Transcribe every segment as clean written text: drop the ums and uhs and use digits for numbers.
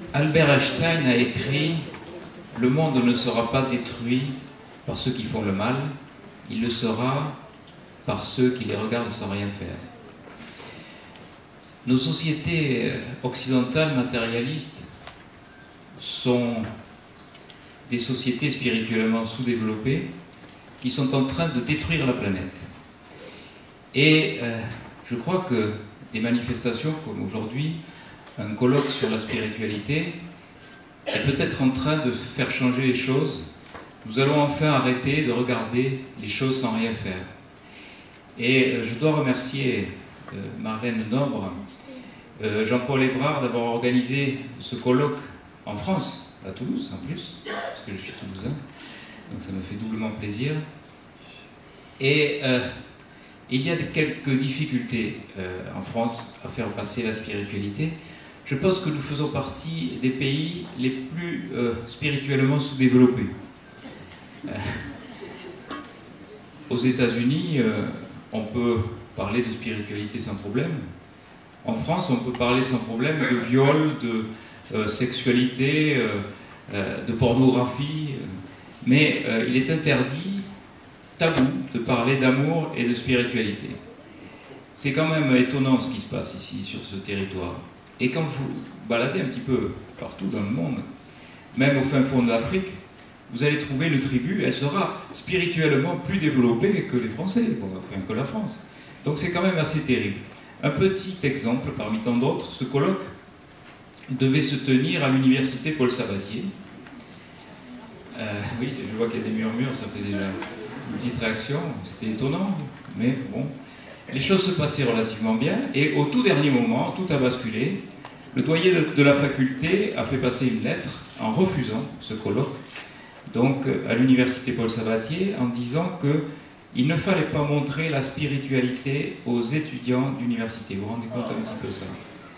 Albert Einstein a écrit « Le monde ne sera pas détruit par ceux qui font le mal, il le sera par ceux qui les regardent sans rien faire ». Nos sociétés occidentales matérialistes sont des sociétés spirituellement sous-développées qui sont en train de détruire la planète. Et je crois que des manifestations comme aujourd'hui, un colloque sur la spiritualité, est peut-être en train de faire changer les choses. Nous allons enfin arrêter de regarder les choses sans rien faire. Et je dois remercier Marlène Nobre, Jean-Paul Évrard d'avoir organisé ce colloque en France, à Toulouse en plus, parce que je suis toulousain, donc ça me fait doublement plaisir. Et il y a quelques difficultés en France à faire passer la spiritualité. Je pense que nous faisons partie des pays les plus spirituellement sous-développés. Aux États-Unis, on peut parler de spiritualité sans problème. En France, on peut parler sans problème de viol, de sexualité, de pornographie, mais il est interdit, tabou, de parler d'amour et de spiritualité. C'est quand même étonnant ce qui se passe ici, sur ce territoire. Et quand vous baladez un petit peu partout dans le monde, même au fin fond de l'Afrique, vous allez trouver une tribu, elle sera spirituellement plus développée que les Français, enfin que la France. Donc c'est quand même assez terrible. Un petit exemple parmi tant d'autres, ce colloque devait se tenir à l'université Paul Sabatier. Oui, je vois qu'il y a des murmures, ça fait déjà une petite réaction, c'était étonnant, mais bon. Les choses se passaient relativement bien, et au tout dernier moment, tout a basculé. Le doyen de la faculté a fait passer une lettre en refusant ce colloque, donc à l'université Paul Sabatier, en disant qu'il ne fallait pas montrer la spiritualité aux étudiants d'université. Vous vous rendez compte un petit peu ça?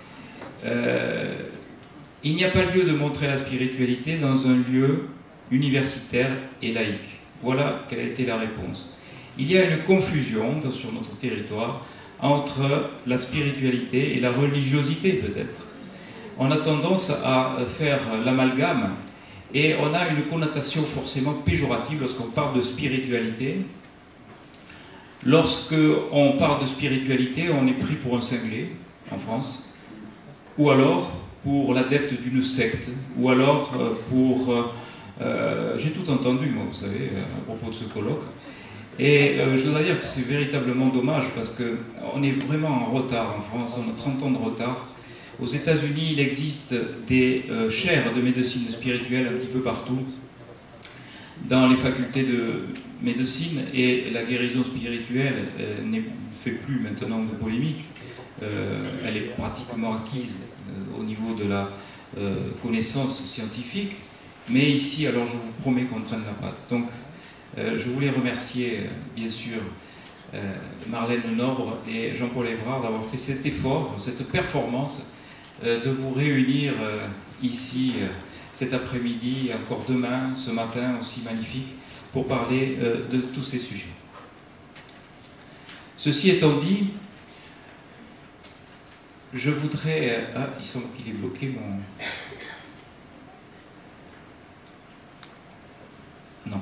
Il n'y a pas lieu de montrer la spiritualité dans un lieu universitaire et laïque. Voilà quelle a été la réponse. Il y a une confusion sur notre territoire entre la spiritualité et la religiosité peut-être. On a tendance à faire l'amalgame et on a une connotation forcément péjorative lorsqu'on parle de spiritualité. Lorsqu'on parle de spiritualité, on est pris pour un cinglé en France, ou alors pour l'adepte d'une secte, ou alors pour... j'ai tout entendu, moi, vous savez, à propos de ce colloque. Et je dois dire que c'est véritablement dommage parce qu'on est vraiment en retard en France, on a 30 ans de retard. Aux États-Unis, il existe des chaires de médecine spirituelle un petit peu partout, dans les facultés de médecine, et la guérison spirituelle ne fait plus maintenant de polémique. Elle est pratiquement acquise au niveau de la connaissance scientifique. Mais ici, alors je vous promets qu'on traîne la patte. Donc, je voulais remercier, bien sûr, Marlène Nobre et Jean-Paul Évrard d'avoir fait cet effort, cette performance, de vous réunir ici cet après-midi, encore demain, ce matin aussi magnifique, pour parler de tous ces sujets. Ceci étant dit, je voudrais... Ah, il semble qu'il est bloqué, mon... Non.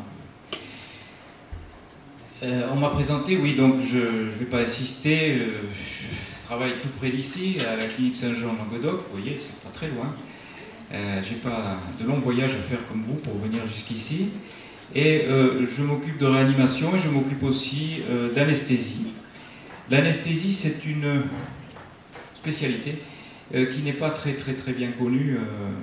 On m'a présenté, oui, donc je ne vais pas insister, je travaille tout près d'ici, à la clinique Saint-Jean en Languedoc, vous voyez, c'est pas très loin. J'ai pas de longs voyages à faire comme vous pour venir jusqu'ici. Et je m'occupe de réanimation et je m'occupe aussi d'anesthésie. L'anesthésie, c'est une spécialité qui n'est pas très bien connue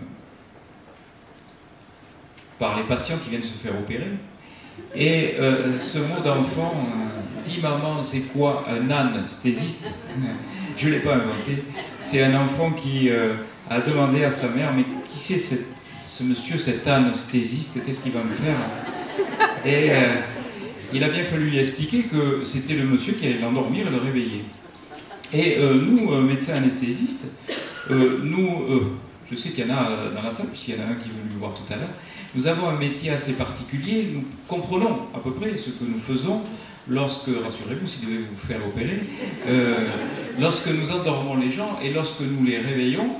par les patients qui viennent se faire opérer. Et ce mot d'enfant, dit maman, c'est quoi un anesthésiste? Je ne l'ai pas inventé. C'est un enfant qui a demandé à sa mère, mais qui c'est ce monsieur, cet anesthésiste, qu'est-ce qu'il va me faire? Et il a bien fallu lui expliquer que c'était le monsieur qui allait l'endormir et le réveiller. Et nous, médecins anesthésistes, je sais qu'il y en a dans la salle, puisqu'il y en a un qui est venu me voir tout à l'heure, nous avons un métier assez particulier, nous comprenons à peu près ce que nous faisons lorsque, rassurez-vous, si vous devez vous faire opérer, lorsque nous endormons les gens et lorsque nous les réveillons,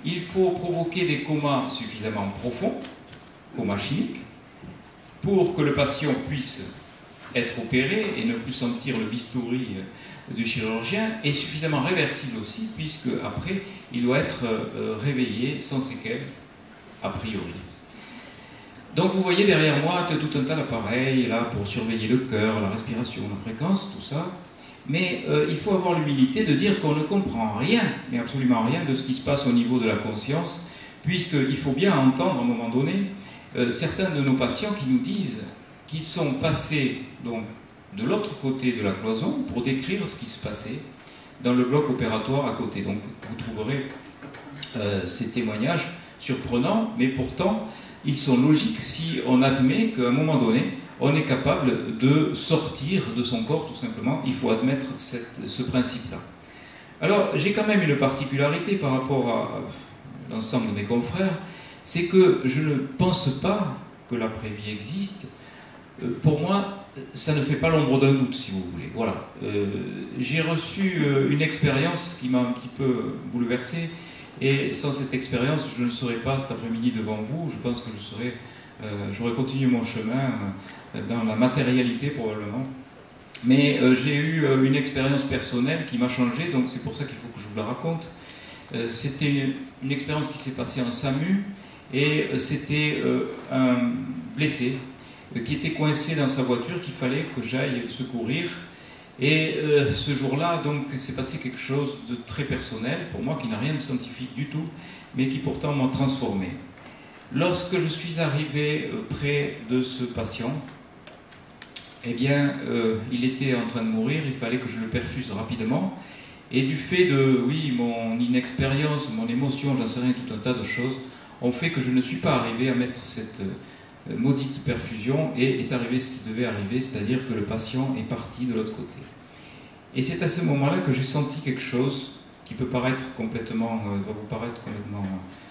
il faut provoquer des comas suffisamment profonds, comas chimiques, pour que le patient puisse être opéré et ne plus sentir le bistouri du chirurgien, et suffisamment réversible aussi, puisque après, il doit être réveillé sans séquelles, a priori. Donc vous voyez derrière moi tout un tas d'appareils là pour surveiller le cœur, la respiration, la fréquence, tout ça. Mais il faut avoir l'humilité de dire qu'on ne comprend rien, mais absolument rien, de ce qui se passe au niveau de la conscience, puisqu'il faut bien entendre à un moment donné certains de nos patients qui nous disent qu'ils sont passés donc, de l'autre côté de la cloison pour décrire ce qui se passait dans le bloc opératoire à côté. Donc vous trouverez ces témoignages surprenants, mais pourtant ils sont logiques si on admet qu'à un moment donné, on est capable de sortir de son corps, tout simplement. Il faut admettre ce principe-là. Alors, j'ai quand même une particularité par rapport à l'ensemble de mes confrères, c'est que je ne pense pas que l'après-vie existe. Pour moi, ça ne fait pas l'ombre d'un doute, si vous voulez. Voilà. J'ai reçu une expérience qui m'a un petit peu bouleversé, et sans cette expérience, je ne serais pas cet après-midi devant vous. Je pense que j'aurais continué mon chemin dans la matérialité probablement. Mais j'ai eu une expérience personnelle qui m'a changé, donc c'est pour ça qu'il faut que je vous la raconte. C'était une expérience qui s'est passée en SAMU, et c'était un blessé qui était coincé dans sa voiture, qu'il fallait que j'aille secourir. Et ce jour-là, donc, s'est passé quelque chose de très personnel pour moi, qui n'a rien de scientifique du tout, mais qui pourtant m'a transformé. Lorsque je suis arrivé près de ce patient, eh bien, il était en train de mourir, il fallait que je le perfuse rapidement. Et du fait de, oui, mon inexpérience, mon émotion, j'en sais rien, tout un tas de choses, ont fait que je ne suis pas arrivé à mettre cette maudite perfusion, et est arrivé ce qui devait arriver, c'est-à-dire que le patient est parti de l'autre côté. Et c'est à ce moment-là que j'ai senti quelque chose qui peut paraître complètement, va vous paraître complètement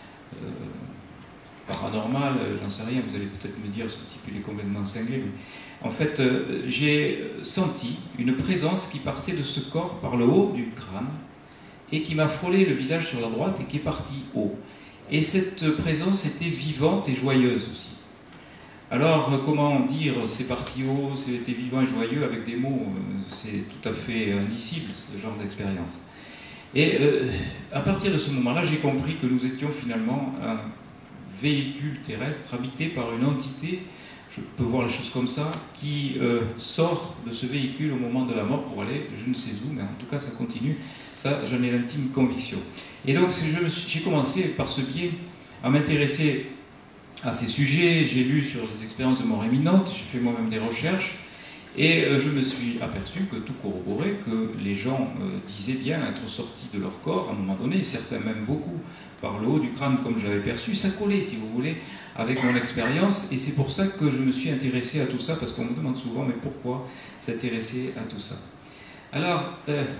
paranormal, j'en sais rien, vous allez peut-être me dire ce type il est complètement cinglé, mais en fait j'ai senti une présence qui partait de ce corps par le haut du crâne et qui m'a frôlé le visage sur la droite et qui est partie haut. Et cette présence était vivante et joyeuse aussi. Alors, comment dire, c'est parti haut, c'était vivant et joyeux, avec des mots, c'est tout à fait indicible, ce genre d'expérience. Et à partir de ce moment-là, j'ai compris que nous étions finalement un véhicule terrestre habité par une entité, je peux voir les choses comme ça, qui sort de ce véhicule au moment de la mort pour aller je ne sais où, mais en tout cas ça continue, ça j'en ai l'intime conviction. Et donc j'ai commencé par ce biais à m'intéresser à ces sujets, j'ai lu sur les expériences de mort imminente, j'ai fait moi-même des recherches, et je me suis aperçu que tout corroborait, que les gens disaient bien être sortis de leur corps à un moment donné, certains même beaucoup, par le haut du crâne comme j'avais perçu, ça collait, si vous voulez, avec mon expérience, et c'est pour ça que je me suis intéressé à tout ça, parce qu'on me demande souvent, mais pourquoi s'intéresser à tout ça? Alors,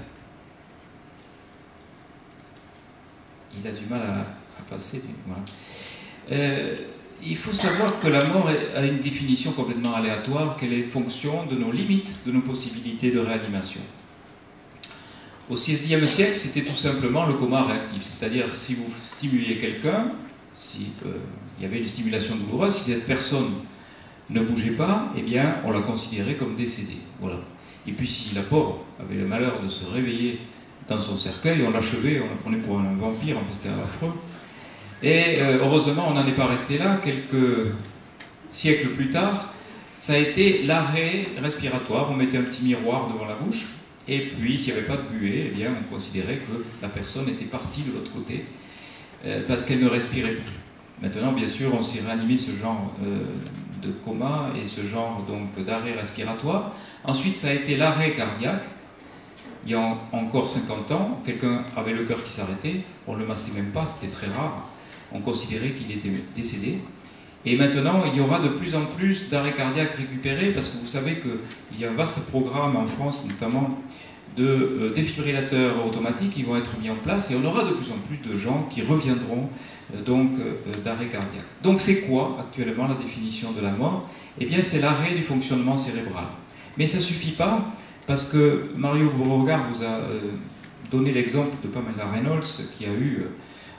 il a du mal à passer, voilà. Il faut savoir que la mort a une définition complètement aléatoire, qu'elle est fonction de nos limites, de nos possibilités de réanimation. Au XVIe siècle, c'était tout simplement le coma réactif, c'est-à-dire si vous stimuliez quelqu'un, s'il y avait une stimulation douloureuse, si cette personne ne bougeait pas, eh bien, on la considérait comme décédée. Voilà. Et puis si la pauvre avait le malheur de se réveiller dans son cercueil, on l'achevait, on la prenait pour un vampire, en fait c'était affreux. Et heureusement, on n'en est pas resté là. Quelques siècles plus tard, ça a été l'arrêt respiratoire. On mettait un petit miroir devant la bouche, et puis s'il n'y avait pas de buée, eh bien, on considérait que la personne était partie de l'autre côté, parce qu'elle ne respirait plus. Maintenant, bien sûr, on s'est réanimé ce genre de coma et ce genre donc d'arrêt respiratoire. Ensuite, ça a été l'arrêt cardiaque. Il y a encore 50 ans, quelqu'un avait le cœur qui s'arrêtait, on ne le massait même pas, c'était très rare. On considérait qu'il était décédé. Et maintenant, il y aura de plus en plus d'arrêts cardiaques récupérés, parce que vous savez qu'il y a un vaste programme en France, notamment de défibrillateurs automatiques qui vont être mis en place, et on aura de plus en plus de gens qui reviendront donc d'arrêt cardiaque. Donc c'est quoi actuellement la définition de la mort? Eh bien c'est l'arrêt du fonctionnement cérébral. Mais ça ne suffit pas, parce que Mario Beauregard vous a donné l'exemple de Pamela Reynolds, qui a eu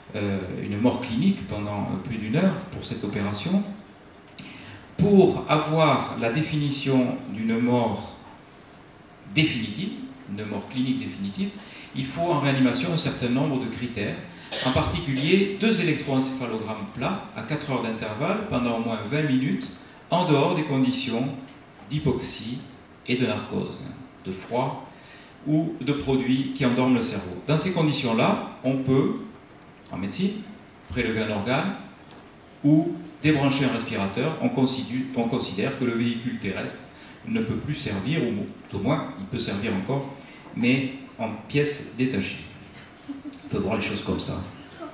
une mort clinique pendant plus d'1 heure pour cette opération. Pour avoir la définition d'une mort définitive, une mort clinique définitive, il faut en réanimation un certain nombre de critères, en particulier 2 électroencéphalogrammes plats à 4 heures d'intervalle pendant au moins 20 minutes, en dehors des conditions d'hypoxie et de narcose, de froid ou de produits qui endorment le cerveau. Dans ces conditions-là, on peut, en médecine, prélever un organe ou débrancher un respirateur. On considère que le véhicule terrestre ne peut plus servir, ou au moins il peut servir encore, mais en pièces détachées. On peut voir les choses comme ça.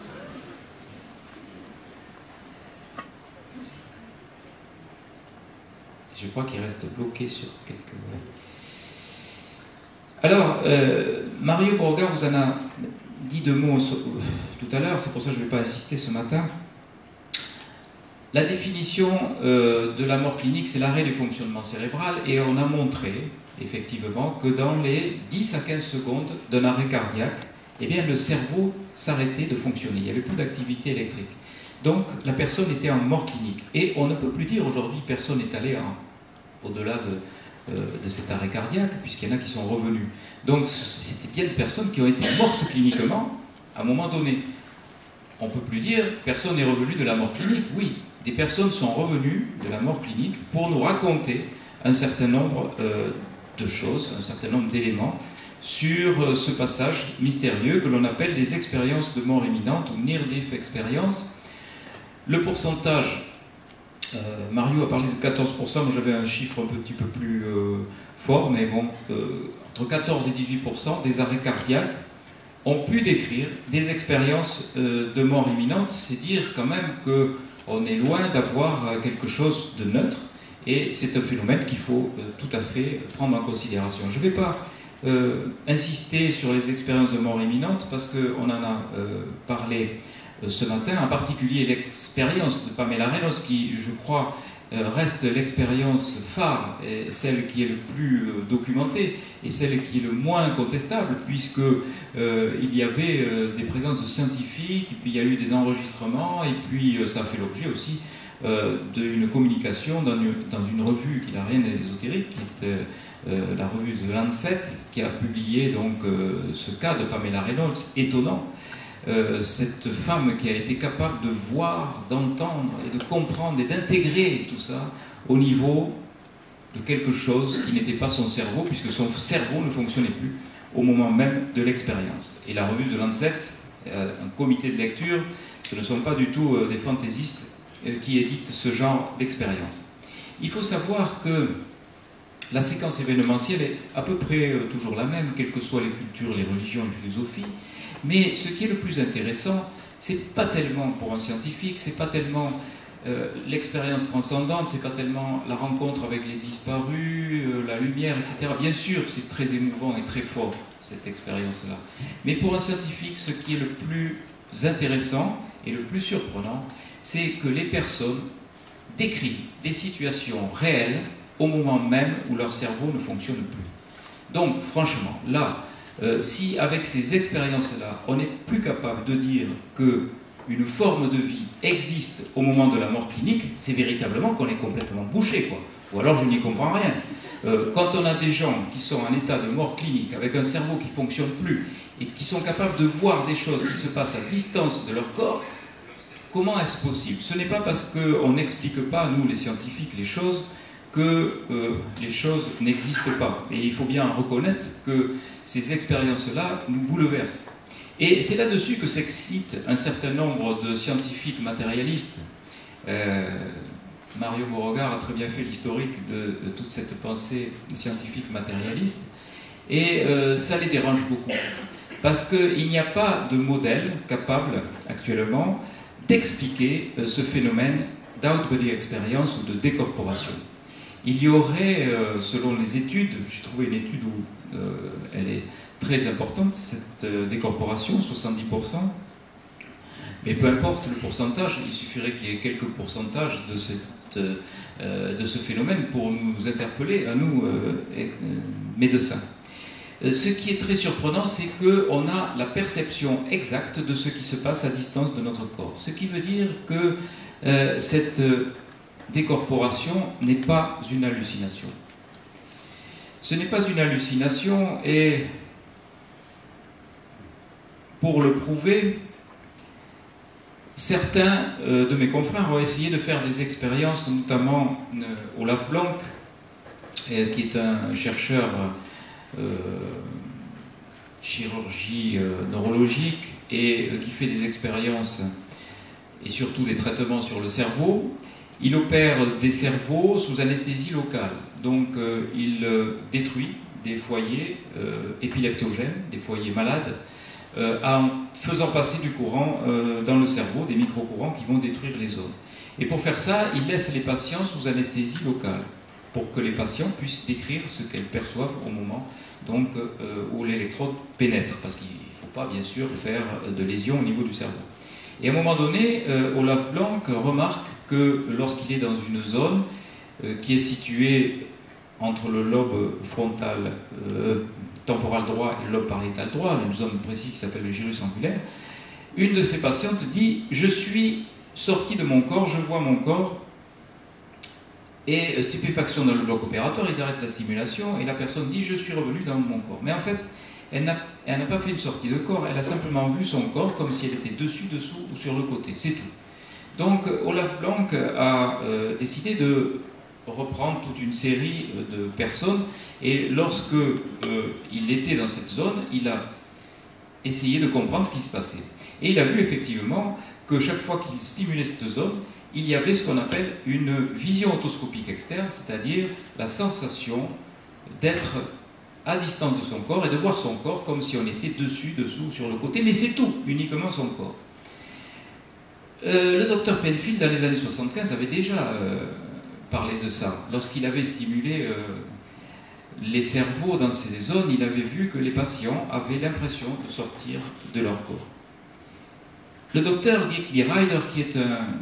Je crois qu'il reste bloqué sur quelques volets. Alors, Mario Brogard vous en a dit 2 mots tout à l'heure, c'est pour ça que je ne vais pas insister ce matin. La définition de la mort clinique, c'est l'arrêt du fonctionnement cérébral, et on a montré, effectivement, que dans les 10 à 15 secondes d'un arrêt cardiaque, eh bien, le cerveau s'arrêtait de fonctionner, il n'y avait plus d'activité électrique. Donc, la personne était en mort clinique. Et on ne peut plus dire aujourd'hui, personne n'est allé au-delà de cet arrêt cardiaque, puisqu'il y en a qui sont revenus. Donc, c'était bien des personnes qui ont été mortes cliniquement à un moment donné. On ne peut plus dire, personne n'est revenu de la mort clinique. Oui, des personnes sont revenues de la mort clinique pour nous raconter un certain nombre de choses, un certain nombre d'éléments sur ce passage mystérieux que l'on appelle les expériences de mort imminente ou near-death experience. Le pourcentage, Mario a parlé de 14%, moi j'avais un chiffre un petit peu plus fort, mais bon, entre 14 et 18% des arrêts cardiaques ont pu décrire des expériences de mort imminente. C'est dire quand même qu'on est loin d'avoir quelque chose de neutre, et c'est un phénomène qu'il faut tout à fait prendre en considération. Je ne vais pas insister sur les expériences de mort imminente, parce qu'on en a parlé ce matin, en particulier l'expérience de Pamela Reynolds, qui, je crois, reste l'expérience phare, et celle qui est le plus documentée, et celle qui est le moins contestable, puisque il y avait des présences de scientifiques, et puis il y a eu des enregistrements, et puis ça a fait l'objet aussi d'une communication dans une revue qui n'a rien d'ésotérique, qui est la revue The Lancet, qui a publié donc ce cas de Pamela Reynolds, étonnant. Cette femme qui a été capable de voir, d'entendre et de comprendre et d'intégrer tout ça au niveau de quelque chose qui n'était pas son cerveau, puisque son cerveau ne fonctionnait plus au moment même de l'expérience. Et la revue de Lancet, un comité de lecture, ce ne sont pas du tout des fantaisistes qui éditent ce genre d'expérience. Il faut savoir que la séquence événementielle est à peu près toujours la même, quelles que soient les cultures, les religions, les philosophies. Mais ce qui est le plus intéressant, c'est pas tellement pour un scientifique, c'est pas tellement l'expérience transcendante, c'est pas tellement la rencontre avec les disparus, la lumière, etc. Bien sûr, c'est très émouvant et très fort, cette expérience-là. Mais pour un scientifique, ce qui est le plus intéressant et le plus surprenant, c'est que les personnes décrivent des situations réelles au moment même où leur cerveau ne fonctionne plus. Donc, franchement, là, si avec ces expériences-là, on n'est plus capable de dire qu'une forme de vie existe au moment de la mort clinique, c'est véritablement qu'on est complètement bouché, quoi. Ou alors je n'y comprends rien. Quand on a des gens qui sont en état de mort clinique, avec un cerveau qui ne fonctionne plus, et qui sont capables de voir des choses qui se passent à distance de leur corps, comment est-ce possible? Ce n'est pas parce qu'on n'explique pas, nous les scientifiques, les choses, que les choses n'existent pas. Et il faut bien reconnaître que ces expériences-là nous bouleversent. Et c'est là-dessus que s'excitent un certain nombre de scientifiques matérialistes. Mario Beauregard a très bien fait l'historique de toute cette pensée scientifique matérialiste. Et ça les dérange beaucoup. Parce qu'il n'y a pas de modèle capable, actuellement, d'expliquer ce phénomène d'out-body experience ou de décorporation. Il y aurait, selon les études, j'ai trouvé une étude où elle est très importante, cette décorporation, 70%, mais peu importe le pourcentage, il suffirait qu'il y ait quelques pourcentages de ce phénomène pour nous interpeller, à nous, médecins. Ce qui est très surprenant, c'est qu'on a la perception exacte de ce qui se passe à distance de notre corps. Ce qui veut dire que cette décorporation n'est pas une hallucination. Ce n'est pas une hallucination et pour le prouver, certains de mes confrères ont essayé de faire des expériences, notamment Olaf Blank, qui est un chercheur chirurgie neurologique et qui fait des expériences et surtout des traitements sur le cerveau. Il opère des cerveaux sous anesthésie locale. Donc il détruit des foyers épileptogènes, des foyers malades, en faisant passer du courant dans le cerveau, des micro-courants qui vont détruire les zones. Et pour faire ça, il laisse les patients sous anesthésie locale, pour que les patients puissent décrire ce qu'elles perçoivent au moment donc, où l'électrode pénètre, parce qu'il ne faut pas bien sûr faire de lésions au niveau du cerveau. Et à un moment donné, Olaf Blank remarque que lorsqu'il est dans une zone qui est située entre le lobe frontal temporal droit et le lobe pariétal droit, une zone précise qui s'appelle le gyrus angulaire, une de ses patientes dit « Je suis sorti de mon corps, je vois mon corps ». Et stupéfaction dans le bloc opératoire, ils arrêtent la stimulation et la personne dit « Je suis revenu dans mon corps ». Mais en fait, elle n'a pas fait une sortie de corps, elle a simplement vu son corps comme si elle était dessus, dessous ou sur le côté, c'est tout. Donc Olaf Blank a décidé de reprendre toute une série de personnes et lorsque il était dans cette zone, il a essayé de comprendre ce qui se passait. Et il a vu effectivement que chaque fois qu'il stimulait cette zone, il y avait ce qu'on appelle une vision otoscopique externe, c'est-à-dire la sensation d'être à distance de son corps et de voir son corps comme si on était dessus, dessous ou sur le côté, mais c'est tout, uniquement son corps. Le docteur Penfield, dans les années 75, avait déjà parlé de ça. Lorsqu'il avait stimulé les cerveaux dans ces zones, il avait vu que les patients avaient l'impression de sortir de leur corps. Le docteur Dick Ryder, qui est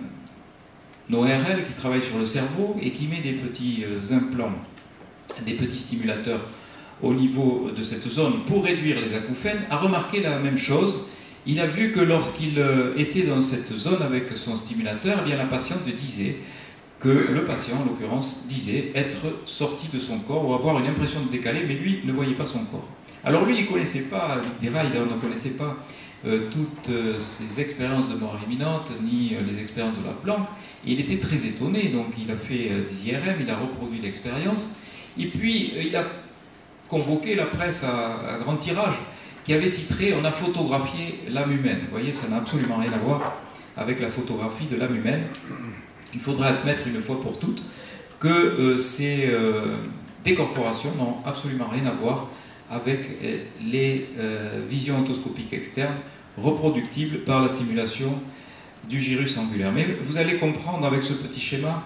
un ORL qui travaille sur le cerveau et qui met des petits implants, des petits stimulateurs au niveau de cette zone pour réduire les acouphènes, a remarqué la même chose. Il a vu que lorsqu'il était dans cette zone avec son stimulateur, eh bien la patiente disait que le patient, en l'occurrence, disait être sorti de son corps ou avoir une impression de décalé, mais lui ne voyait pas son corps. Alors lui, il ne connaissait pas, il ne connaissait pas toutes ces expériences de mort imminente, ni les expériences de la Blank. Et il était très étonné, donc il a fait des IRM, il a reproduit l'expérience, et puis il a convoqué la presse à grand tirage, qui avait titré « On a photographié l'âme humaine ». Vous voyez, ça n'a absolument rien à voir avec la photographie de l'âme humaine. Il faudra admettre une fois pour toutes que ces décorporations n'ont absolument rien à voir avec les visions otoscopiques externes reproductibles par la stimulation du gyrus angulaire. Mais vous allez comprendre avec ce petit schéma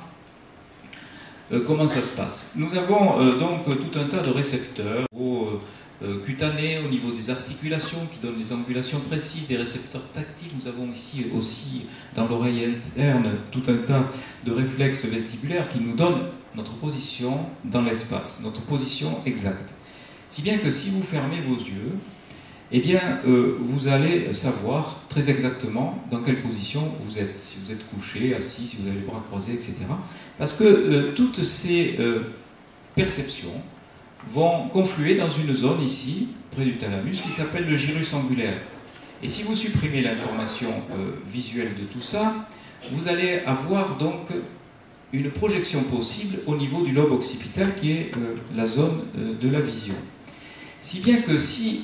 comment ça se passe. Nous avons donc tout un tas de récepteurs cutanés au niveau des articulations qui donnent les angulations précises, des récepteurs tactiles. Nous avons ici aussi dans l'oreille interne tout un tas de réflexes vestibulaires qui nous donnent notre position dans l'espace, notre position exacte. Si bien que si vous fermez vos yeux, eh bien, vous allez savoir très exactement dans quelle position vous êtes. Si vous êtes couché, assis, si vous avez les bras croisés, etc. Parce que toutes ces perceptions vont confluer dans une zone ici, près du thalamus, qui s'appelle le gyrus angulaire. Et si vous supprimez l'information visuelle de tout ça, vous allez avoir donc une projection possible au niveau du lobe occipital, qui est la zone de la vision. Si bien que si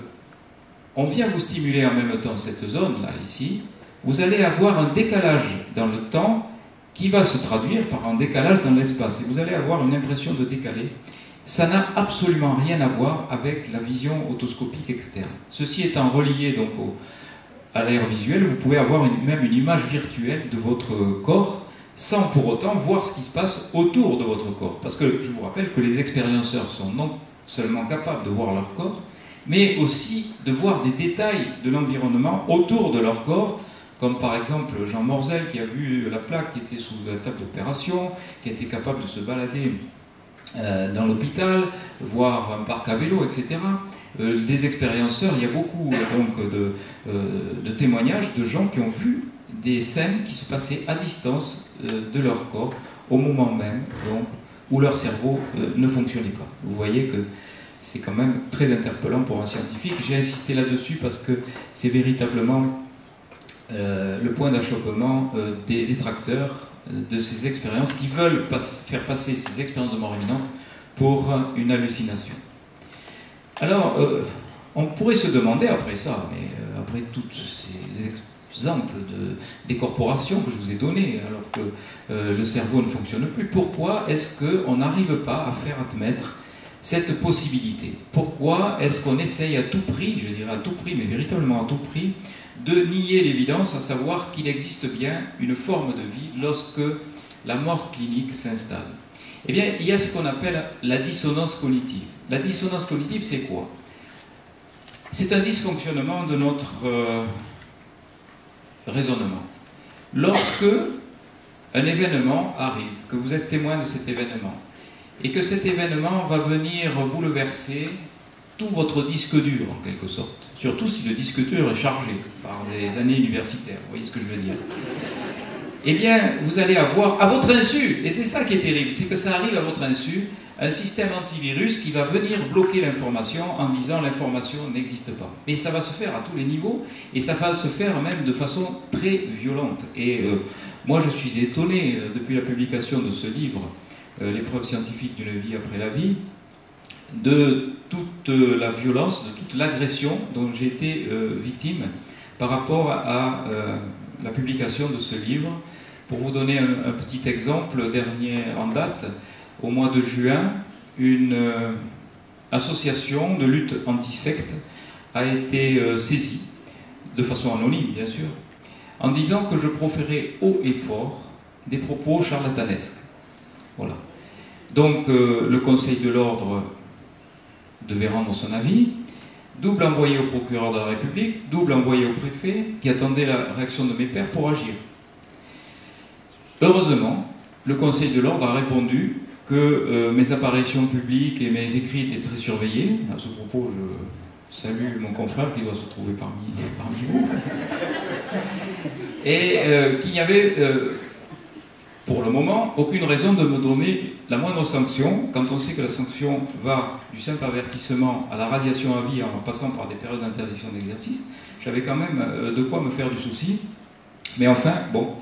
on vient vous stimuler en même temps cette zone-là, ici, vous allez avoir un décalage dans le temps qui va se traduire par un décalage dans l'espace. Et vous allez avoir une impression de décalé. Ça n'a absolument rien à voir avec la vision otoscopique externe. Ceci étant relié donc à l'air visuel, vous pouvez avoir même une image virtuelle de votre corps sans pour autant voir ce qui se passe autour de votre corps. Parce que je vous rappelle que les expérienceurs sont non seulement capables de voir leur corps, mais aussi de voir des détails de l'environnement autour de leur corps, comme par exemple Jean Morzel qui a vu la plaque qui était sous la table d'opération, qui a été capable de se balader dans l'hôpital, voir un parc à vélo, etc. des expérienceurs, il y a beaucoup donc de témoignages de gens qui ont vu des scènes qui se passaient à distance de leur corps, au moment même donc, où leur cerveau ne fonctionnait pas. Vous voyez que c'est quand même très interpellant pour un scientifique. J'ai insisté là-dessus parce que c'est véritablement le point d'achoppement des détracteurs de ces expériences qui veulent faire passer ces expériences de mort imminente pour une hallucination. Alors, on pourrait se demander après ça, mais après tous ces exemples des corporations que je vous ai donnés, alors que le cerveau ne fonctionne plus, pourquoi est-ce qu'on n'arrive pas à faire admettre cette possibilité? Pourquoi est-ce qu'on essaye à tout prix, je dirais à tout prix, mais véritablement à tout prix, de nier l'évidence, à savoir qu'il existe bien une forme de vie lorsque la mort clinique s'installe? Eh bien, il y a ce qu'on appelle la dissonance cognitive. La dissonance cognitive, c'est quoi? C'est un dysfonctionnement de notre raisonnement. Lorsque un événement arrive, que vous êtes témoin de cet événement, et que cet événement va venir bouleverser tout votre disque dur, en quelque sorte. Surtout si le disque dur est chargé par des années universitaires, vous voyez ce que je veux dire? Eh bien, vous allez avoir, à votre insu, et c'est ça qui est terrible, c'est que ça arrive à votre insu, un système antivirus qui va venir bloquer l'information en disant l'information n'existe pas. Mais ça va se faire à tous les niveaux, et ça va se faire même de façon très violente. Et moi, je suis étonné, depuis la publication de ce livre, Les preuves scientifiques d'une vie après la vie, de toute la violence, de toute l'agression dont j'ai été victime par rapport à la publication de ce livre. Pour vous donner un petit exemple, dernier en date, au mois de juin, une association de lutte anti-secte a été saisie, de façon anonyme bien sûr, en disant que je proférais haut et fort des propos charlatanesques. Voilà. Donc le Conseil de l'Ordre devait rendre son avis, double envoyé au procureur de la République, double envoyé au préfet, qui attendait la réaction de mes pairs pour agir. Heureusement, le Conseil de l'Ordre a répondu que mes apparitions publiques et mes écrits étaient très surveillés. À ce propos, je salue mon confrère qui doit se trouver parmi vous. Et qu'il n'y avait, pour le moment, aucune raison de me donner la moindre sanction, quand on sait que la sanction va du simple avertissement à la radiation à vie en passant par des périodes d'interdiction d'exercice. J'avais quand même de quoi me faire du souci. Mais enfin, bon,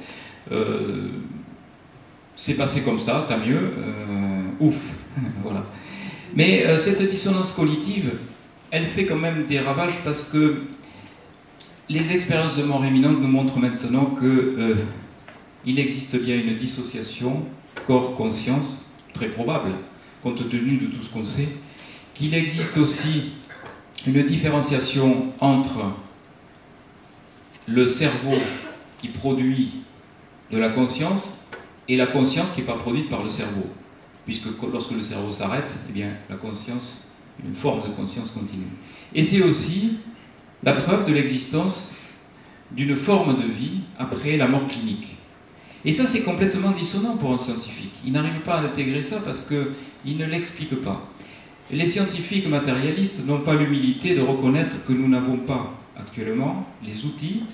c'est passé comme ça, tant mieux, ouf, voilà. Mais cette dissonance cognitive, elle fait quand même des ravages parce que les expériences de mort imminente nous montrent maintenant que il existe bien une dissociation corps-conscience, très probable, compte tenu de tout ce qu'on sait, qu'il existe aussi une différenciation entre le cerveau qui produit de la conscience et la conscience qui n'est pas produite par le cerveau. Puisque lorsque le cerveau s'arrête, eh bien, la conscience, une forme de conscience continue. Et c'est aussi la preuve de l'existence d'une forme de vie après la mort clinique. Et ça, c'est complètement dissonant pour un scientifique. Il n'arrive pas à intégrer ça parce qu'il ne l'explique pas. Les scientifiques matérialistes n'ont pas l'humilité de reconnaître que nous n'avons pas actuellement les outils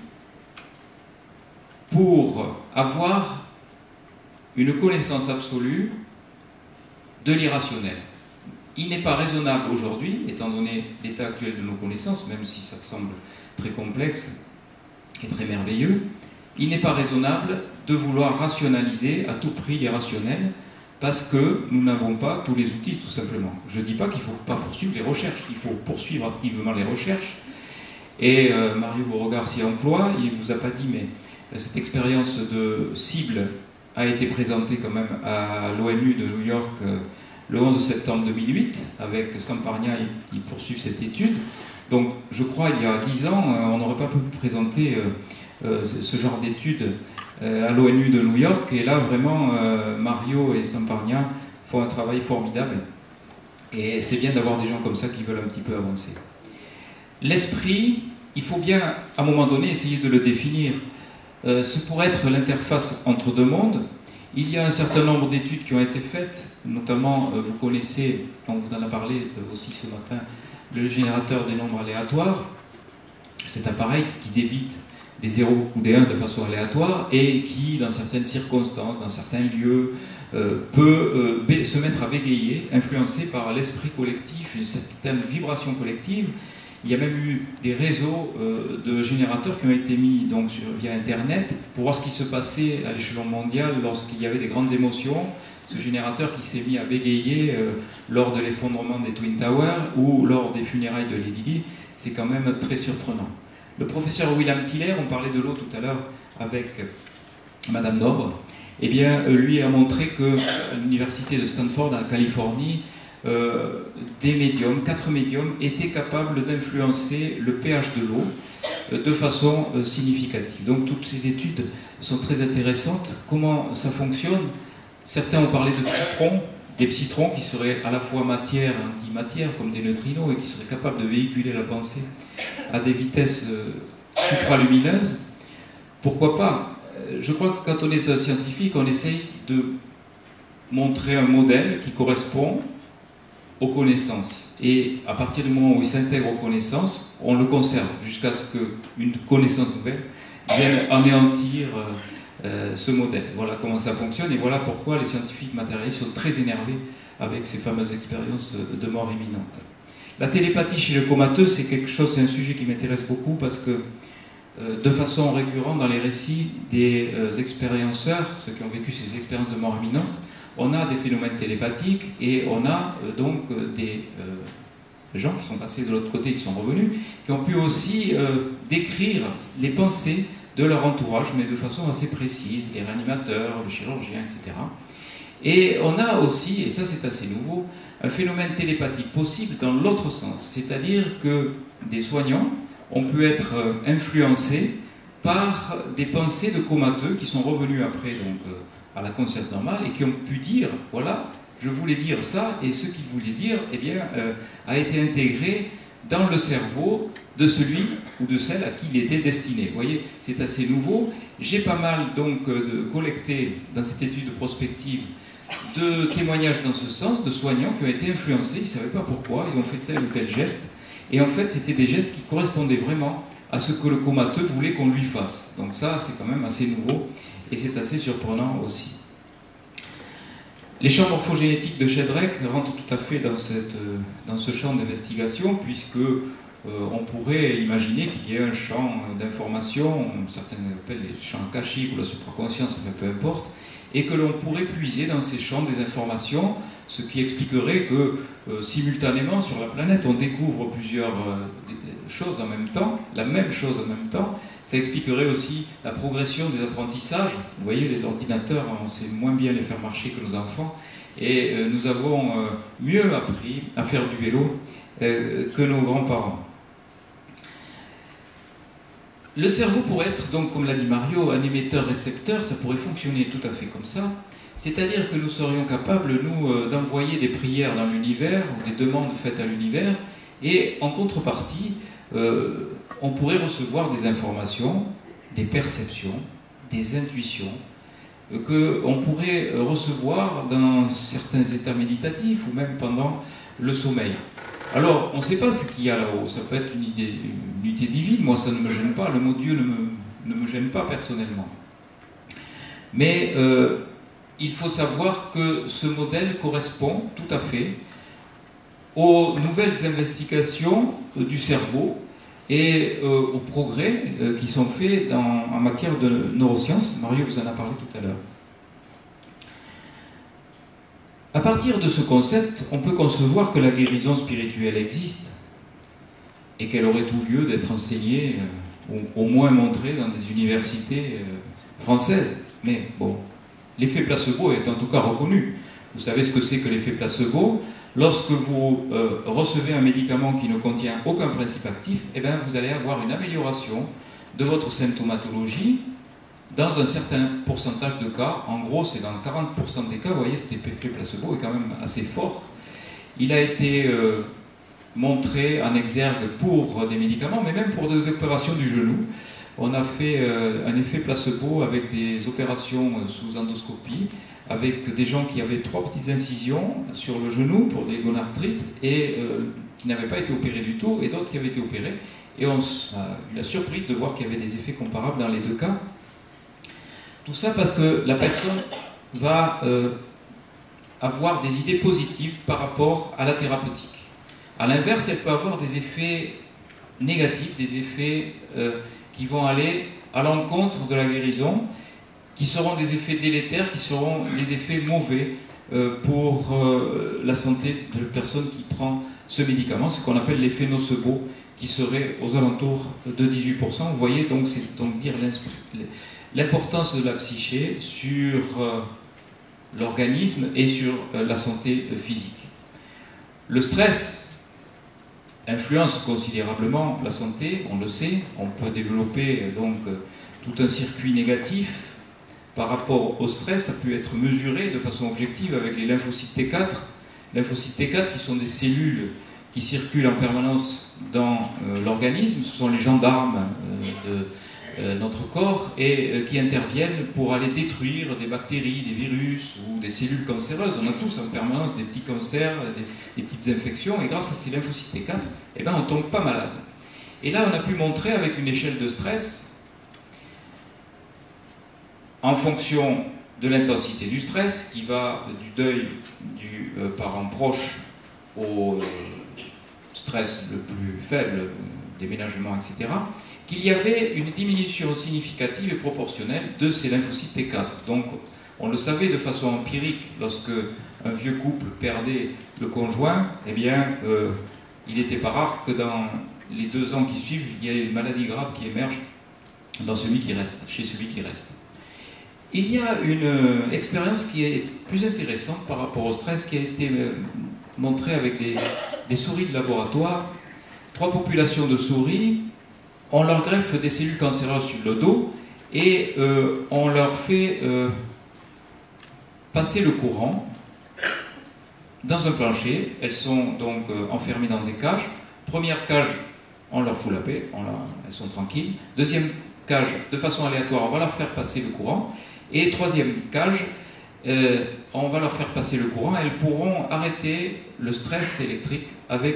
pour avoir une connaissance absolue de l'irrationnel. Il n'est pas raisonnable aujourd'hui, étant donné l'état actuel de nos connaissances, même si ça semble très complexe et très merveilleux, il n'est pas raisonnable de vouloir rationaliser à tout prix l'irrationnel parce que nous n'avons pas tous les outils, tout simplement. Je ne dis pas qu'il ne faut pas poursuivre les recherches, il faut poursuivre activement les recherches. Et Mario Beauregard s'y emploie, il ne vous a pas dit, mais cette expérience de cible a été présentée quand même à l'ONU de New York le 11 septembre 2008, avec Samparnia, ils poursuivent cette étude. Donc je crois il y a 10 ans, on n'aurait pas pu présenter ce genre d'études à l'ONU de New York, et là vraiment Mario et Samparnia font un travail formidable, et c'est bien d'avoir des gens comme ça qui veulent un petit peu avancer. L'esprit, il faut bien à un moment donné essayer de le définir. Ce pourrait être l'interface entre deux mondes. Il y a un certain nombre d'études qui ont été faites, notamment vous connaissez, on vous en a parlé aussi ce matin, le générateur des nombres aléatoires, cet appareil qui débite des 0 ou des 1 de façon aléatoire et qui, dans certaines circonstances, dans certains lieux, peut se mettre à bégayer, influencé par l'esprit collectif, une certaine vibration collective. Il y a même eu des réseaux de générateurs qui ont été mis donc, via Internet pour voir ce qui se passait à l'échelon mondial lorsqu'il y avait des grandes émotions. Ce générateur qui s'est mis à bégayer lors de l'effondrement des Twin Towers ou lors des funérailles de Lady Di, c'est quand même très surprenant. Le professeur William Tiller, on parlait de l'eau tout à l'heure avec Madame Nobre, eh bien, lui a montré que à l'université de Stanford, en Californie, des médiums, 4 médiums, étaient capables d'influencer le pH de l'eau de façon significative. Donc toutes ces études sont très intéressantes. Comment ça fonctionne? Certains ont parlé de positrons, des positrons qui seraient à la fois matière et antimatière, comme des neutrinos, et qui seraient capables de véhiculer la pensée à des vitesses supralumineuses. Pourquoi pas? Je crois que quand on est un scientifique, on essaye de montrer un modèle qui correspond aux connaissances. Et à partir du moment où il s'intègre aux connaissances, on le conserve jusqu'à ce qu'une connaissance nouvelle vienne anéantir ce modèle. Voilà comment ça fonctionne et voilà pourquoi les scientifiques matérialistes sont très énervés avec ces fameuses expériences de mort imminente. La télépathie chez le comateux, c'est quelque chose, c'est un sujet qui m'intéresse beaucoup parce que de façon récurrente dans les récits des expérienceurs, ceux qui ont vécu ces expériences de mort imminente, on a des phénomènes télépathiques et on a donc des gens qui sont passés de l'autre côté, qui sont revenus, qui ont pu aussi décrire les pensées de leur entourage, mais de façon assez précise, les réanimateurs, le chirurgien, etc. Et on a aussi, et ça c'est assez nouveau, un phénomène télépathique possible dans l'autre sens, c'est-à-dire que des soignants ont pu être influencés par des pensées de comateux qui sont revenus après donc, à la conscience normale et qui ont pu dire, voilà, je voulais dire ça, et ce qu'ils voulaient dire, eh bien, a été intégré dans le cerveau de celui ou de celle à qui il était destiné. Vous voyez, c'est assez nouveau. J'ai pas mal donc collecté dans cette étude prospective de témoignages dans ce sens, de soignants qui ont été influencés, ils ne savaient pas pourquoi, ils ont fait tel ou tel geste, et en fait c'était des gestes qui correspondaient vraiment à ce que le comateux voulait qu'on lui fasse. Donc ça c'est quand même assez nouveau, et c'est assez surprenant aussi. Les champs morphogénétiques de Shedrack rentrent tout à fait dans ce champ d'investigation, puisque on pourrait imaginer qu'il y ait un champ d'information, certains appellent les champs akashiques ou la supraconscience, peu importe, et que l'on pourrait puiser dans ces champs des informations, ce qui expliquerait que simultanément sur la planète on découvre plusieurs choses en même temps, la même chose en même temps. Ça expliquerait aussi la progression des apprentissages. Vous voyez, les ordinateurs, on sait moins bien les faire marcher que nos enfants, et nous avons mieux appris à faire du vélo que nos grands-parents. Le cerveau pourrait être, donc, comme l'a dit Mario, un émetteur-récepteur, ça pourrait fonctionner tout à fait comme ça. C'est-à-dire que nous serions capables, nous, d'envoyer des prières dans l'univers, ou des demandes faites à l'univers, et en contrepartie, on pourrait recevoir des informations, des perceptions, des intuitions, qu'on pourrait recevoir dans certains états méditatifs, ou même pendant le sommeil. Alors, on ne sait pas ce qu'il y a là-haut, ça peut être une unité divine, moi ça ne me gêne pas, le mot Dieu ne me gêne pas personnellement. Mais il faut savoir que ce modèle correspond tout à fait aux nouvelles investigations du cerveau et aux progrès qui sont faits en matière de neurosciences. Mario vous en a parlé tout à l'heure. À partir de ce concept, on peut concevoir que la guérison spirituelle existe et qu'elle aurait tout lieu d'être enseignée, ou au moins montrée dans des universités françaises. Mais bon, l'effet placebo est en tout cas reconnu. Vous savez ce que c'est que l'effet placebo? Lorsque vous recevez un médicament qui ne contient aucun principe actif, eh bien, vous allez avoir une amélioration de votre symptomatologie dans un certain pourcentage de cas. En gros, c'est dans 40% des cas. Vous voyez, cet effet placebo est quand même assez fort. Il a été montré en exergue pour des médicaments, mais même pour des opérations du genou. On a fait un effet placebo avec des opérations sous endoscopie, avec des gens qui avaient 3 petites incisions sur le genou pour des gonarthrites, et qui n'avaient pas été opérés du tout et d'autres qui avaient été opérés. Et on a eu la surprise de voir qu'il y avait des effets comparables dans les deux cas. Tout ça parce que la personne va avoir des idées positives par rapport à la thérapeutique. A l'inverse, elle peut avoir des effets négatifs, des effets qui vont aller à l'encontre de la guérison, qui seront des effets délétères, qui seront des effets mauvais pour la santé de la personne qui prend ce médicament, ce qu'on appelle l'effet nocebo, qui serait aux alentours de 18%. Vous voyez, donc c'est donc dire l'importance de la psyché sur l'organisme et sur la santé physique. Le stress influence considérablement la santé, on le sait. On peut développer donc tout un circuit négatif par rapport au stress. Ça peut être mesuré de façon objective avec les lymphocytes T4. Lymphocytes T4 qui sont des cellules qui circulent en permanence dans l'organisme. Ce sont les gendarmes de notre corps et qui interviennent pour aller détruire des bactéries, des virus ou des cellules cancéreuses. On a tous en permanence des petits cancers, des petites infections, et grâce à ces lymphocytes T4, eh ben, on ne tombe pas malade. Et là, on a pu montrer avec une échelle de stress, en fonction de l'intensité du stress, qui va du deuil du parent proche au stress le plus faible, déménagement, etc., qu'il y avait une diminution significative et proportionnelle de ces lymphocytes T4. Donc, on le savait de façon empirique, lorsque un vieux couple perdait le conjoint, eh bien, il n'était pas rare que dans les 2 ans qui suivent, il y ait une maladie grave qui émerge dans celui qui reste, chez celui qui reste. Il y a une expérience qui est plus intéressante par rapport au stress, qui a été montrée avec des souris de laboratoire. 3 populations de souris. On leur greffe des cellules cancéreuses sur le dos et on leur fait passer le courant dans un plancher. Elles sont donc enfermées dans des cages. Première cage, on leur fout la paix, elles sont tranquilles. Deuxième cage, de façon aléatoire, on va leur faire passer le courant. Et troisième cage, on va leur faire passer le courant. Elles pourront arrêter le stress électrique avec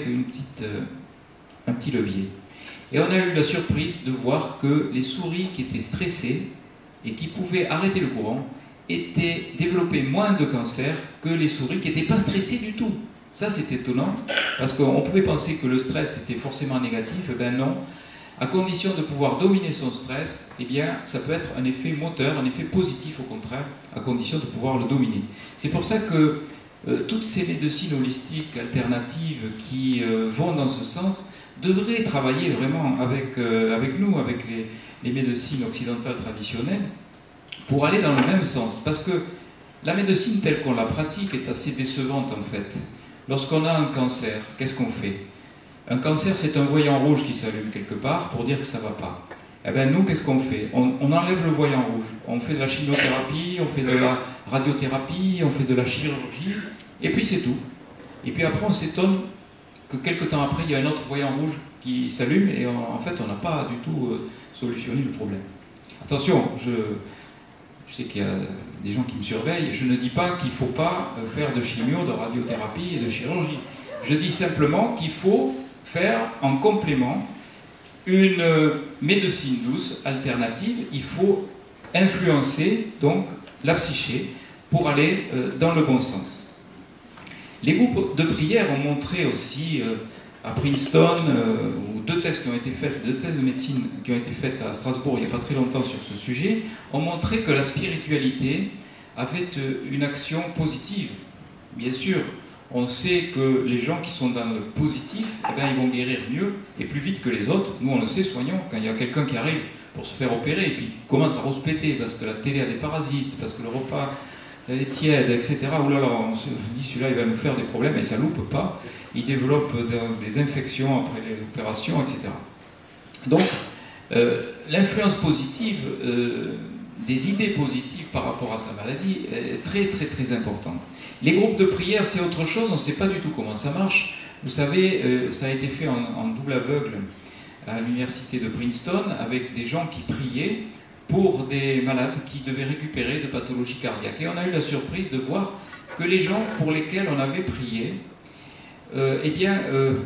un petit levier. Et on a eu la surprise de voir que les souris qui étaient stressées et qui pouvaient arrêter le courant développaient moins de cancer que les souris qui n'étaient pas stressées du tout. Ça, c'est étonnant, parce qu'on pouvait penser que le stress était forcément négatif. Eh bien non, à condition de pouvoir dominer son stress, eh bien, ça peut être un effet moteur, un effet positif au contraire, à condition de pouvoir le dominer. C'est pour ça que toutes ces médecines holistiques alternatives qui vont dans ce sens devraient travailler vraiment avec nous, avec les médecines occidentales traditionnelles, pour aller dans le même sens. Parce que la médecine telle qu'on la pratique est assez décevante en fait. Lorsqu'on a un cancer, qu'est-ce qu'on fait? Un cancer, c'est un voyant rouge qui s'allume quelque part pour dire que ça ne va pas. Eh bien nous, qu'est-ce qu'on fait? On enlève le voyant rouge. On fait de la chimiothérapie, on fait de la radiothérapie, on fait de la chirurgie, et puis c'est tout. Et puis après, on s'étonne que quelques temps après, il y a un autre voyant rouge qui s'allume et en fait, on n'a pas du tout solutionné le problème. Attention, je sais qu'il y a des gens qui me surveillent, je ne dis pas qu'il ne faut pas faire de chimio, de radiothérapie et de chirurgie. Je dis simplement qu'il faut faire en complément une médecine douce, alternative. Il faut influencer donc la psyché pour aller dans le bon sens. Les groupes de prière ont montré aussi à Princeton, où 2 thèses qui ont été faites, 2 thèses de médecine qui ont été faites à Strasbourg il n'y a pas très longtemps sur ce sujet, ont montré que la spiritualité avait une action positive. Bien sûr, on sait que les gens qui sont dans le positif, eh bien, ils vont guérir mieux et plus vite que les autres. Nous, on le sait, soignons, quand il y a quelqu'un qui arrive pour se faire opérer et puis qui commence à rouspéter parce que la télé a des parasites, parce que le repas est tiède, etc. Ouh là là, on se dit, celui-là, il va nous faire des problèmes et ça loupe pas. Il développe des infections après l'opération, etc. Donc, l'influence positive, des idées positives par rapport à sa maladie est très très très importante. Les groupes de prière, c'est autre chose, on ne sait pas du tout comment ça marche. Vous savez, ça a été fait en double aveugle à l'université de Princeton avec des gens qui priaient pour des malades qui devaient récupérer de pathologies cardiaques. Et on a eu la surprise de voir que les gens pour lesquels on avait prié,